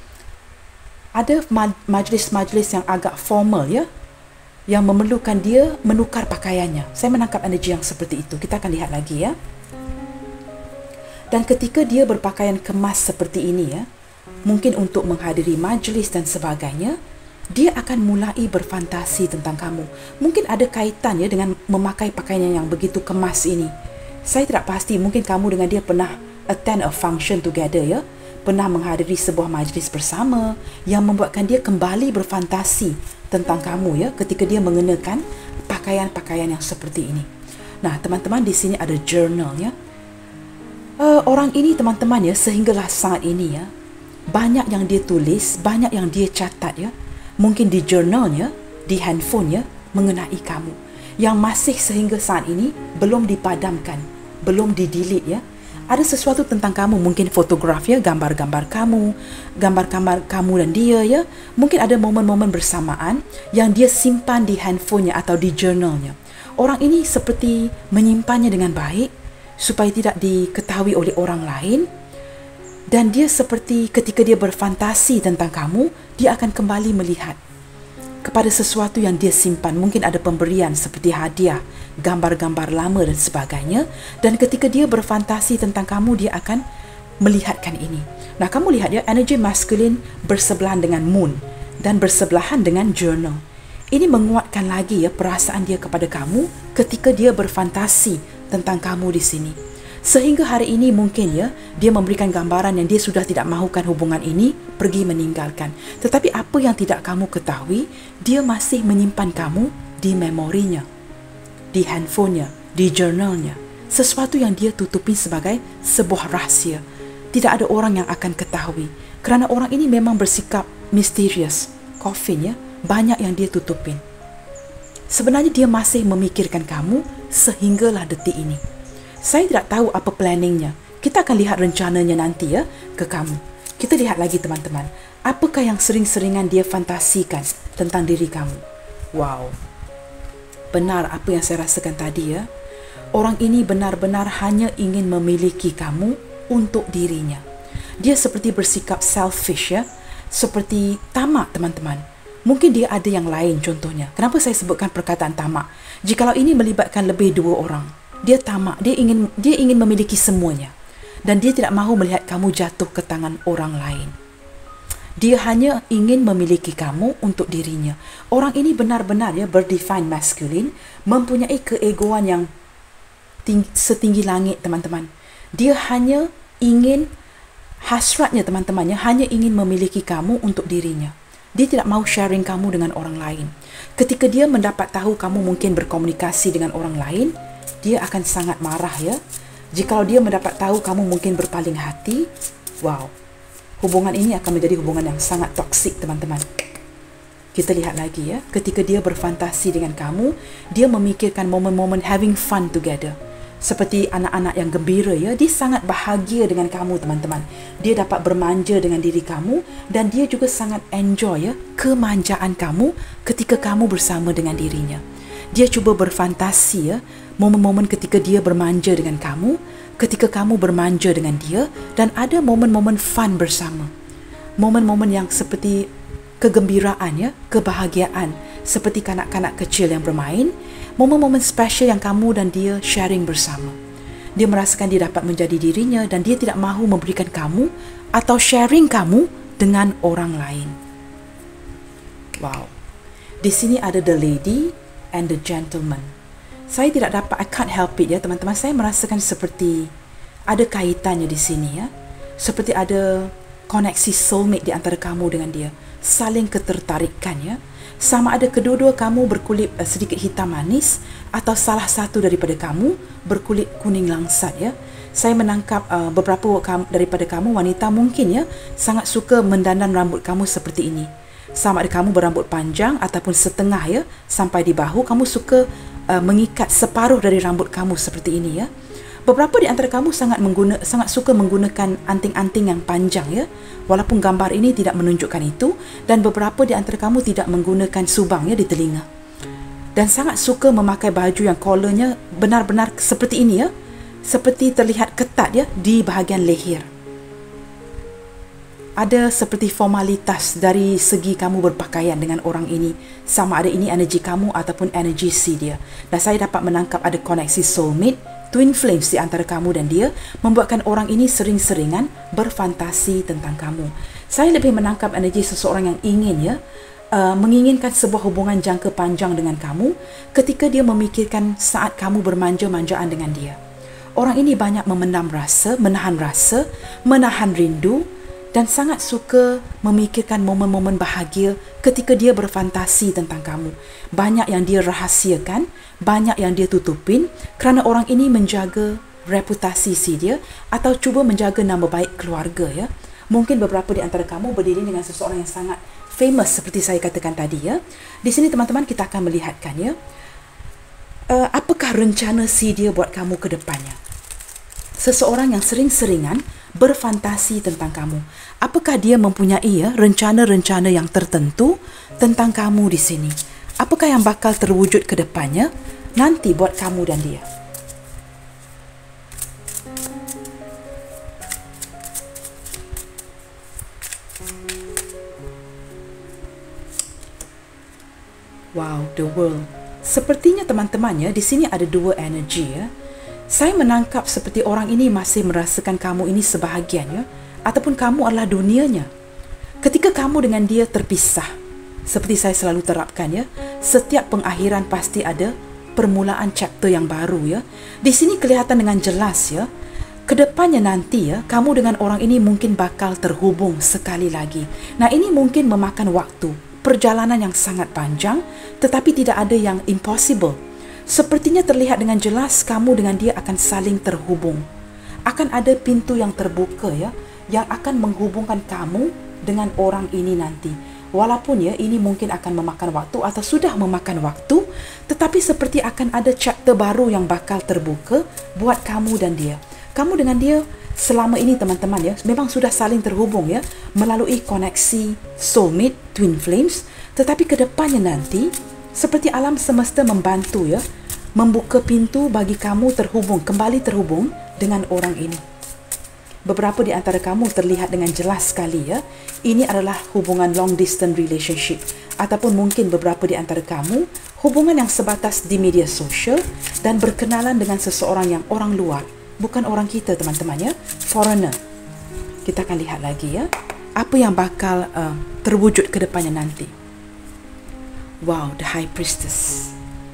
Ada majlis-majlis yang agak formal ya, yang memerlukan dia menukar pakaiannya. Saya menangkap energi yang seperti itu. Kita akan lihat lagi ya. Dan ketika dia berpakaian kemas seperti ini ya, mungkin untuk menghadiri majlis dan sebagainya, dia akan mulai berfantasi tentang kamu. Mungkin ada kaitan ya dengan memakai pakaian yang begitu kemas ini. Saya tidak pasti, mungkin kamu dengan dia pernah attend a function together ya, pernah menghadiri sebuah majlis bersama yang membuatkan dia kembali berfantasi tentang kamu ya ketika dia mengenakan pakaian-pakaian yang seperti ini. Nah, teman-teman, di sini ada journal ya. Orang ini, teman-teman ya, sehinggalah saat ini ya, banyak yang dia tulis, banyak yang dia catat ya. Mungkin di jurnalnya, di handphone ya, mengenai kamu yang masih sehingga saat ini belum dipadamkan, belum di-delete ya. Ada sesuatu tentang kamu, mungkin fotografi ya, gambar-gambar kamu dan dia ya. Mungkin ada momen-momen bersamaan yang dia simpan di handphonenya atau di jurnalnya. Orang ini seperti menyimpannya dengan baik supaya tidak diketahui oleh orang lain. Dan dia seperti ketika dia berfantasi tentang kamu, dia akan kembali melihat kepada sesuatu yang dia simpan. Mungkin ada pemberian seperti hadiah, gambar-gambar lama dan sebagainya. Dan ketika dia berfantasi tentang kamu, dia akan melihatkan ini. Nah, kamu lihat ya, energi maskulin bersebelahan dengan moon dan bersebelahan dengan journal. Ini menguatkan lagi ya perasaan dia kepada kamu ketika dia berfantasi tentang kamu di sini. Sehingga hari ini mungkin ya, dia memberikan gambaran yang dia sudah tidak mahukan hubungan ini, pergi meninggalkan. Tetapi apa yang tidak kamu ketahui, dia masih menyimpan kamu di memorinya, di handphonenya, di jurnalnya. Sesuatu yang dia tutupi sebagai sebuah rahsia. Tidak ada orang yang akan ketahui. Kerana orang ini memang bersikap misterius, coffin ya, banyak yang dia tutupin. Sebenarnya dia masih memikirkan kamu sehinggalah detik ini. Saya tidak tahu apa planningnya. Kita akan lihat rencananya nanti ya ke kamu. Kita lihat lagi, teman-teman. Apakah yang sering-seringan dia fantasikan tentang diri kamu? Wow. Benar apa yang saya rasakan tadi ya. Orang ini benar-benar hanya ingin memiliki kamu untuk dirinya. Dia seperti bersikap selfish ya, seperti tamak teman-teman. Mungkin dia ada yang lain contohnya. Kenapa saya sebutkan perkataan tamak? Jikalau ini melibatkan lebih dua orang, dia tamak, dia ingin memiliki semuanya. Dan dia tidak mahu melihat kamu jatuh ke tangan orang lain. Dia hanya ingin memiliki kamu untuk dirinya. Orang ini benar-benar ya berdefine masculine, mempunyai keegoan yang setinggi langit teman-teman. Dia hanya ingin, hasratnya teman-temannya hanya ingin memiliki kamu untuk dirinya. Dia tidak mahu sharing kamu dengan orang lain. Ketika dia mendapat tahu kamu mungkin berkomunikasi dengan orang lain, dia akan sangat marah ya. Jikalau dia mendapat tahu kamu mungkin berpaling hati, wow, hubungan ini akan menjadi hubungan yang sangat toksik teman-teman. Kita lihat lagi ya, ketika dia berfantasi dengan kamu, dia memikirkan momen-momen having fun together. Seperti anak-anak yang gembira ya, dia sangat bahagia dengan kamu teman-teman. Dia dapat bermanja dengan diri kamu dan dia juga sangat enjoy ya kemanjaan kamu ketika kamu bersama dengan dirinya. Dia cuba berfantasi ya, momen-momen ketika dia bermanja dengan kamu, ketika kamu bermanja dengan dia, dan ada momen-momen fun bersama. Momen-momen yang seperti kegembiraan ya, kebahagiaan, seperti kanak-kanak kecil yang bermain, momen-momen special yang kamu dan dia sharing bersama. Dia merasakan dia dapat menjadi dirinya dan dia tidak mahu memberikan kamu atau sharing kamu dengan orang lain. Wow. Di sini ada the lady and the gentleman. Saya tidak dapat, I can't help it ya teman-teman. Saya merasakan seperti ada kaitannya di sini ya. Seperti ada koneksi soulmate di antara kamu dengan dia. Saling ketertarikan ya. Sama ada kedua-dua kamu berkulit sedikit hitam manis atau salah satu daripada kamu berkulit kuning langsat ya. Saya menangkap beberapa daripada kamu wanita mungkin ya sangat suka mendandan rambut kamu seperti ini. Sama ada kamu berambut panjang ataupun setengah ya sampai di bahu, kamu suka mengikat separuh dari rambut kamu seperti ini ya. Beberapa di antara kamu sangat suka menggunakan anting-anting yang panjang ya. Walaupun gambar ini tidak menunjukkan itu, dan beberapa di antara kamu tidak menggunakan subang ya di telinga. Dan sangat suka memakai baju yang collarnya benar-benar seperti ini ya. Seperti terlihat ketat ya di bahagian leher. Ada seperti formalitas dari segi kamu berpakaian dengan orang ini. Sama ada ini energi kamu ataupun energi si dia. Dan saya dapat menangkap ada koneksi soulmate, twin flames di antara kamu dan dia, membuatkan orang ini sering-seringan berfantasi tentang kamu. Saya lebih menangkap energi seseorang yang ingin ya, menginginkan sebuah hubungan jangka panjang dengan kamu ketika dia memikirkan saat kamu bermanja-manjaan dengan dia. Orang ini banyak memendam rasa, menahan rindu, dan sangat suka memikirkan momen-momen bahagia ketika dia berfantasi tentang kamu. Banyak yang dia rahasiakan, banyak yang dia tutupin kerana orang ini menjaga reputasi si dia atau cuba menjaga nama baik keluarga ya. Mungkin beberapa di antara kamu berdiri dengan seseorang yang sangat famous seperti saya katakan tadi ya. Di sini teman-teman kita akan melihatkan ya. Apakah rencana si dia buat kamu ke depannya? Seseorang yang sering-seringan berfantasi tentang kamu. Apakah dia mempunyai ya rencana-rencana yang tertentu tentang kamu di sini? Apakah yang bakal terwujud ke depannya nanti buat kamu dan dia? Wow, the world. Sepertinya teman-temannya di sini ada dua energi ya. Saya menangkap seperti orang ini masih merasakan kamu ini sebahagian ya, ataupun kamu adalah dunianya. Ketika kamu dengan dia terpisah, seperti saya selalu terapkan ya, setiap pengakhiran pasti ada permulaan chapter yang baru ya. Di sini kelihatan dengan jelas ya, kedepannya nanti ya, kamu dengan orang ini mungkin bakal terhubung sekali lagi. Nah ini mungkin memakan waktu, perjalanan yang sangat panjang, tetapi tidak ada yang impossible. Sepertinya terlihat dengan jelas kamu dengan dia akan saling terhubung. Akan ada pintu yang terbuka ya, yang akan menghubungkan kamu dengan orang ini nanti. Walaupun ya ini mungkin akan memakan waktu atau sudah memakan waktu, tetapi seperti akan ada chapter baru yang bakal terbuka buat kamu dan dia. Kamu dengan dia selama ini teman-teman ya, memang sudah saling terhubung ya, melalui koneksi soulmate, twin flames. Tetapi ke depannya nanti, seperti alam semesta membantu ya, membuka pintu bagi kamu kembali terhubung dengan orang ini. Beberapa di antara kamu terlihat dengan jelas sekali ya, ini adalah hubungan long distance relationship, ataupun mungkin beberapa di antara kamu hubungan yang sebatas di media sosial dan berkenalan dengan seseorang yang orang luar, bukan orang kita teman-teman ya, foreigner. Kita akan lihat lagi ya, apa yang bakal terwujud ke depannya nanti. Wow, the High Priestess.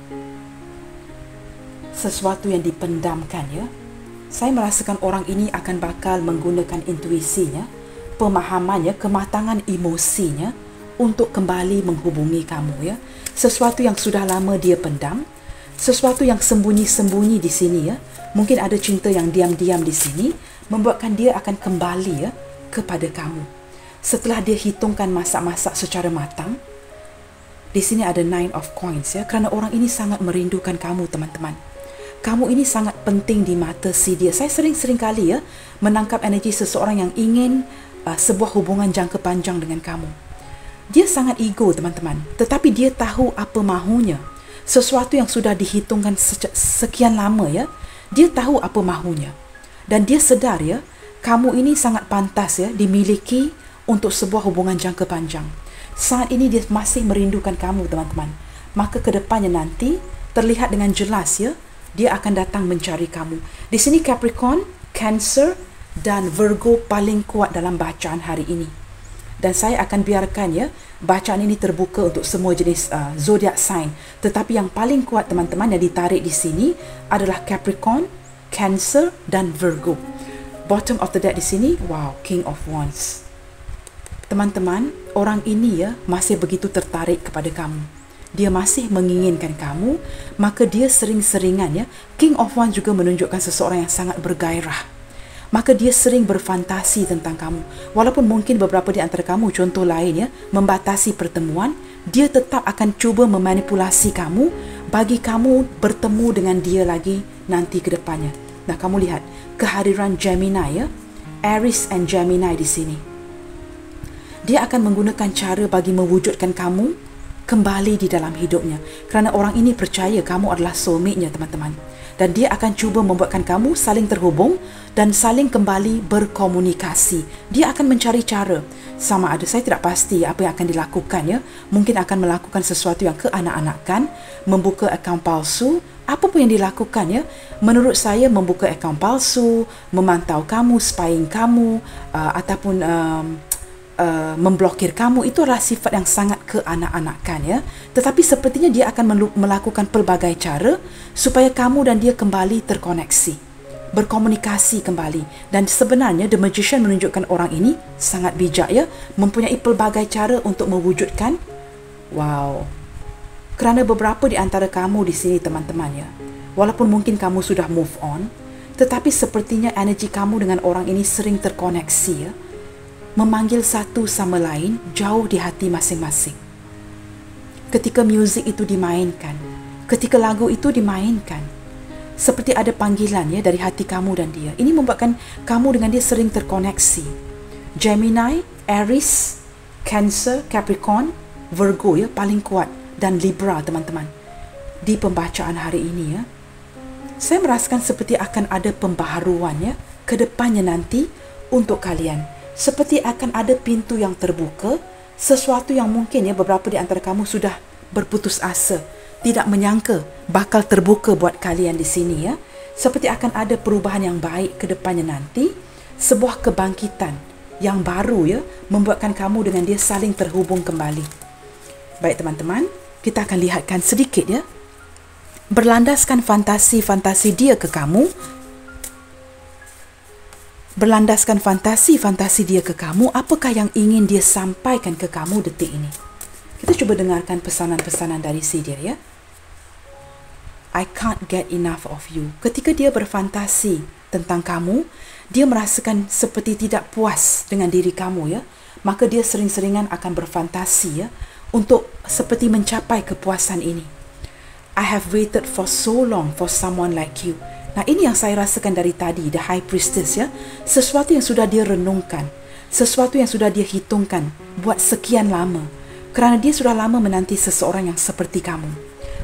Sesuatu yang dipendamkan ya. Saya merasakan orang ini akan bakal menggunakan intuisinya, pemahamannya, kematangan emosinya untuk kembali menghubungi kamu ya. Sesuatu yang sudah lama dia pendam, sesuatu yang sembunyi-sembunyi di sini ya. Mungkin ada cinta yang diam-diam di sini, membuatkan dia akan kembali ya kepada kamu. Setelah dia hitungkan masak-masak secara matang, di sini ada 9 of Coins ya, kerana orang ini sangat merindukan kamu teman-teman. Kamu ini sangat penting di mata si dia. Saya sering-sering kali ya menangkap energi seseorang yang ingin sebuah hubungan jangka panjang dengan kamu. Dia sangat ego teman-teman, tetapi dia tahu apa mahunya. Sesuatu yang sudah dihitungkan sekian lama ya, dia tahu apa mahunya. Dan dia sedar ya, kamu ini sangat pantas ya dimiliki untuk sebuah hubungan jangka panjang. Saat ini dia masih merindukan kamu teman-teman. Maka ke depannya nanti terlihat dengan jelas ya, dia akan datang mencari kamu. Di sini Capricorn, Cancer dan Virgo paling kuat dalam bacaan hari ini. Dan saya akan biarkan ya bacaan ini terbuka untuk semua jenis zodiac sign. Tetapi yang paling kuat teman-teman yang ditarik di sini adalah Capricorn, Cancer dan Virgo. Bottom of the deck di sini, wow, King of Wands. Teman-teman, orang ini ya masih begitu tertarik kepada kamu. Dia masih menginginkan kamu, maka dia sering-seringan ya. King of Wands juga menunjukkan seseorang yang sangat bergairah. Maka dia sering berfantasi tentang kamu. Walaupun mungkin beberapa di antara kamu, contoh lain ya, membatasi pertemuan, dia tetap akan cuba memanipulasi kamu bagi kamu bertemu dengan dia lagi nanti ke depannya. Nah, kamu lihat kehadiran Gemini ya, Aries and Gemini di sini. Dia akan menggunakan cara bagi mewujudkan kamu kembali di dalam hidupnya. Kerana orang ini percaya kamu adalah soulmate-nya teman-teman. Dan dia akan cuba membuatkan kamu saling terhubung dan saling kembali berkomunikasi. Dia akan mencari cara. Sama ada, saya tidak pasti apa yang akan dilakukan ya. Mungkin akan melakukan sesuatu yang keanak-anakan, membuka akaun palsu, apa pun yang dilakukan ya. Menurut saya membuka akaun palsu, memantau kamu, spying kamu, ataupun memblokir kamu, itu adalah sifat yang sangat keanak-anakan ya. Tetapi sepertinya dia akan melakukan pelbagai cara supaya kamu dan dia kembali terkoneksi, berkomunikasi kembali. Dan sebenarnya The Magician menunjukkan orang ini sangat bijak ya, mempunyai pelbagai cara untuk mewujudkan. Wow. Kerana beberapa di antara kamu di sini teman-teman ya, walaupun mungkin kamu sudah move on, tetapi sepertinya energi kamu dengan orang ini sering terkoneksi ya, memanggil satu sama lain jauh di hati masing-masing. Ketika muzik itu dimainkan, ketika lagu itu dimainkan, seperti ada panggilan ya dari hati kamu dan dia. Ini membuatkan kamu dengan dia sering terkoneksi. Gemini, Aries, Cancer, Capricorn, Virgo ya paling kuat, dan Libra teman-teman. Di pembacaan hari ini ya, saya merasakan seperti akan ada pembaharuan ya ke depannya nanti untuk kalian. Seperti akan ada pintu yang terbuka, sesuatu yang mungkin ya beberapa di antara kamu sudah berputus asa, tidak menyangka bakal terbuka buat kalian di sini ya. Seperti akan ada perubahan yang baik ke depannya nanti, sebuah kebangkitan yang baru ya, membuatkan kamu dengan dia saling terhubung kembali. Baik teman-teman, kita akan lihatkan sedikit ya. Berlandaskan fantasi-fantasi dia ke kamu, berlandaskan fantasi-fantasi dia ke kamu, apakah yang ingin dia sampaikan ke kamu detik ini? Kita cuba dengarkan pesanan-pesanan dari si dia ya. I can't get enough of you. Ketika dia berfantasi tentang kamu, dia merasakan seperti tidak puas dengan diri kamu ya. Maka dia sering-seringan akan berfantasi ya, untuk seperti mencapai kepuasan ini. I have waited for so long for someone like you. Nah, ini yang saya rasakan dari tadi, The High Priestess ya. Sesuatu yang sudah dia renungkan, sesuatu yang sudah dia hitungkan buat sekian lama. Kerana dia sudah lama menanti seseorang yang seperti kamu.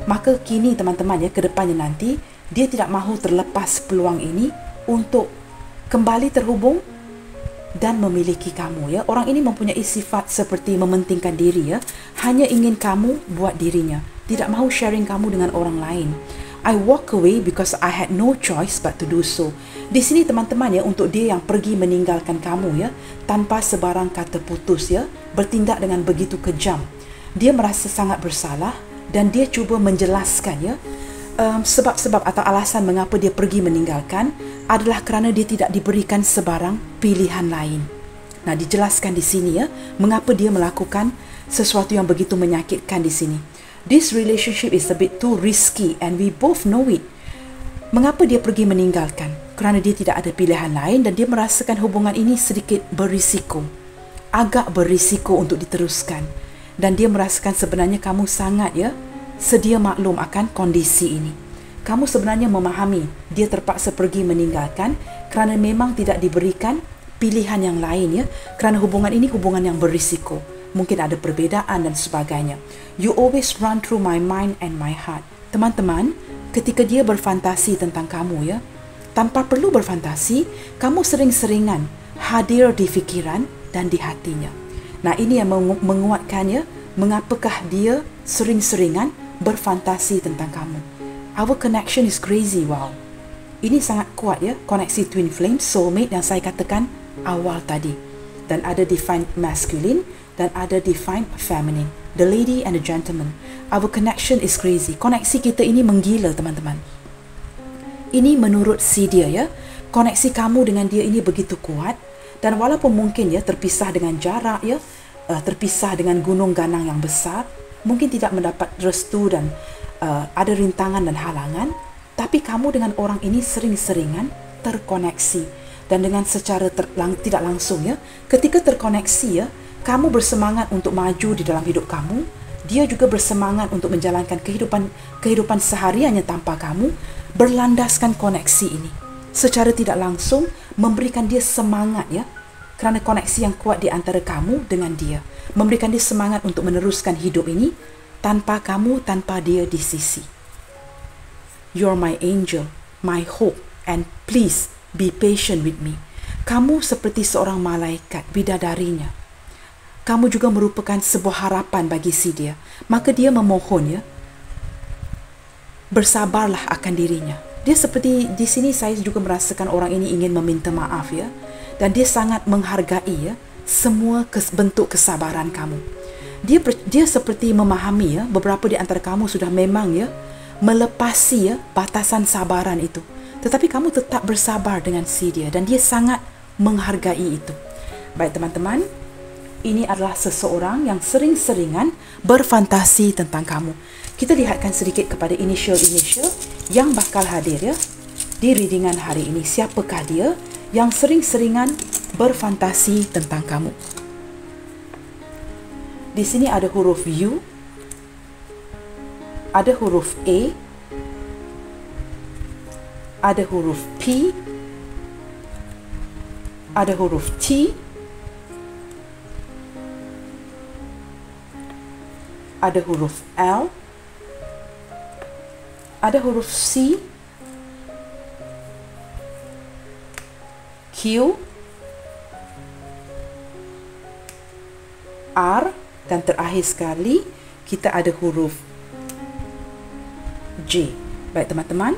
Maka kini teman-teman ya, ke depannya nanti dia tidak mahu terlepas peluang ini untuk kembali terhubung dan memiliki kamu ya. Orang ini mempunyai sifat seperti mementingkan diri ya, hanya ingin kamu buat dirinya, tidak mahu sharing kamu dengan orang lain. I walk away because I had no choice but to do so. Di sini teman-teman ya, untuk dia yang pergi meninggalkan kamu ya, tanpa sebarang kata putus ya, bertindak dengan begitu kejam. Dia merasa sangat bersalah dan dia cuba menjelaskan ya, sebab-sebab atau alasan mengapa dia pergi meninggalkan adalah kerana dia tidak diberikan sebarang pilihan lain. Nah, dijelaskan di sini ya, mengapa dia melakukan sesuatu yang begitu menyakitkan di sini. This relationship is a bit too risky and we both know it. Mengapa dia pergi meninggalkan? Kerana dia tidak ada pilihan lain dan dia merasakan hubungan ini sedikit berisiko. Agak berisiko untuk diteruskan. Dan dia merasakan sebenarnya kamu sangat ya, sedia maklum akan kondisi ini. Kamu sebenarnya memahami dia terpaksa pergi meninggalkan kerana memang tidak diberikan pilihan yang lain ya. Kerana hubungan ini hubungan yang berisiko. Mungkin ada perbezaan dan sebagainya. You always run through my mind and my heart. Teman-teman, ketika dia berfantasi tentang kamu ya, tanpa perlu berfantasi, kamu sering-seringan hadir di fikiran dan di hatinya. Nah, ini yang menguatkan ya, mengapakah dia sering-seringan berfantasi tentang kamu. Our connection is crazy, wow. Ini sangat kuat ya, koneksi twin flame, soulmate yang saya katakan awal tadi. Dan ada divine masculine dan ada divine feminine, the lady and the gentleman. Our connection is crazy. Koneksi kita ini menggila teman-teman. Ini menurut si dia ya, koneksi kamu dengan dia ini begitu kuat. Dan walaupun mungkin ya terpisah dengan jarak ya, terpisah dengan gunung ganang yang besar, mungkin tidak mendapat restu dan ada rintangan dan halangan, tapi kamu dengan orang ini sering-seringan terkoneksi. Dan dengan secara tidak langsung ya, ketika terkoneksi ya, kamu bersemangat untuk maju di dalam hidup kamu, dia juga bersemangat untuk menjalankan kehidupan sehariannya tanpa kamu, berlandaskan koneksi ini. Secara tidak langsung memberikan dia semangat ya, kerana koneksi yang kuat di antara kamu dengan dia, memberikan dia semangat untuk meneruskan hidup ini tanpa kamu, tanpa dia di sisi. You're my angel, my hope, and please be patient with me. Kamu seperti seorang malaikat, bidadarinya. Kamu juga merupakan sebuah harapan bagi si dia. Maka dia memohon ya, bersabarlah akan dirinya. Dia seperti di sini saya juga merasakan orang ini ingin meminta maaf ya, dan dia sangat menghargai ya semua bentuk kesabaran kamu. Dia seperti memahami ya, beberapa di antara kamu sudah memang ya melepasi ya batasan sabaran itu. Tetapi kamu tetap bersabar dengan si dia dan dia sangat menghargai itu. Baik teman-teman, ini adalah seseorang yang sering-seringan berfantasi tentang kamu. Kita lihatkan sedikit kepada initial-initial yang bakal hadir ya di readingan hari ini. Siapakah dia yang sering-seringan berfantasi tentang kamu? Di sini ada huruf U, ada huruf A, ada huruf P, ada huruf T, ada huruf L, ada huruf C, Q, R, dan terakhir sekali kita ada huruf J. Baik teman-teman,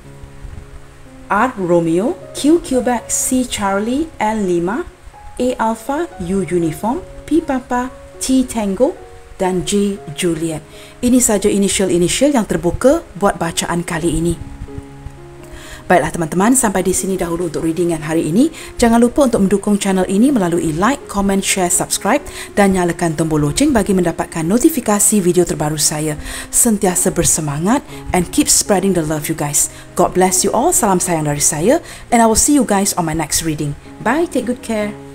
R Romeo, Q Quebec, C Charlie, L Lima, A Alpha, U Uniform, P Papa, T Tango, dan J Juliet. Ini saja initial-initial yang terbuka buat bacaan kali ini. Baiklah teman-teman, sampai di sini dahulu untuk readingan hari ini. Jangan lupa untuk mendukung channel ini melalui like, comment, share, subscribe dan nyalakan tombol loceng bagi mendapatkan notifikasi video terbaru saya. Sentiasa bersemangat and keep spreading the love you guys. God bless you all. Salam sayang dari saya and I will see you guys on my next reading. Bye, take good care.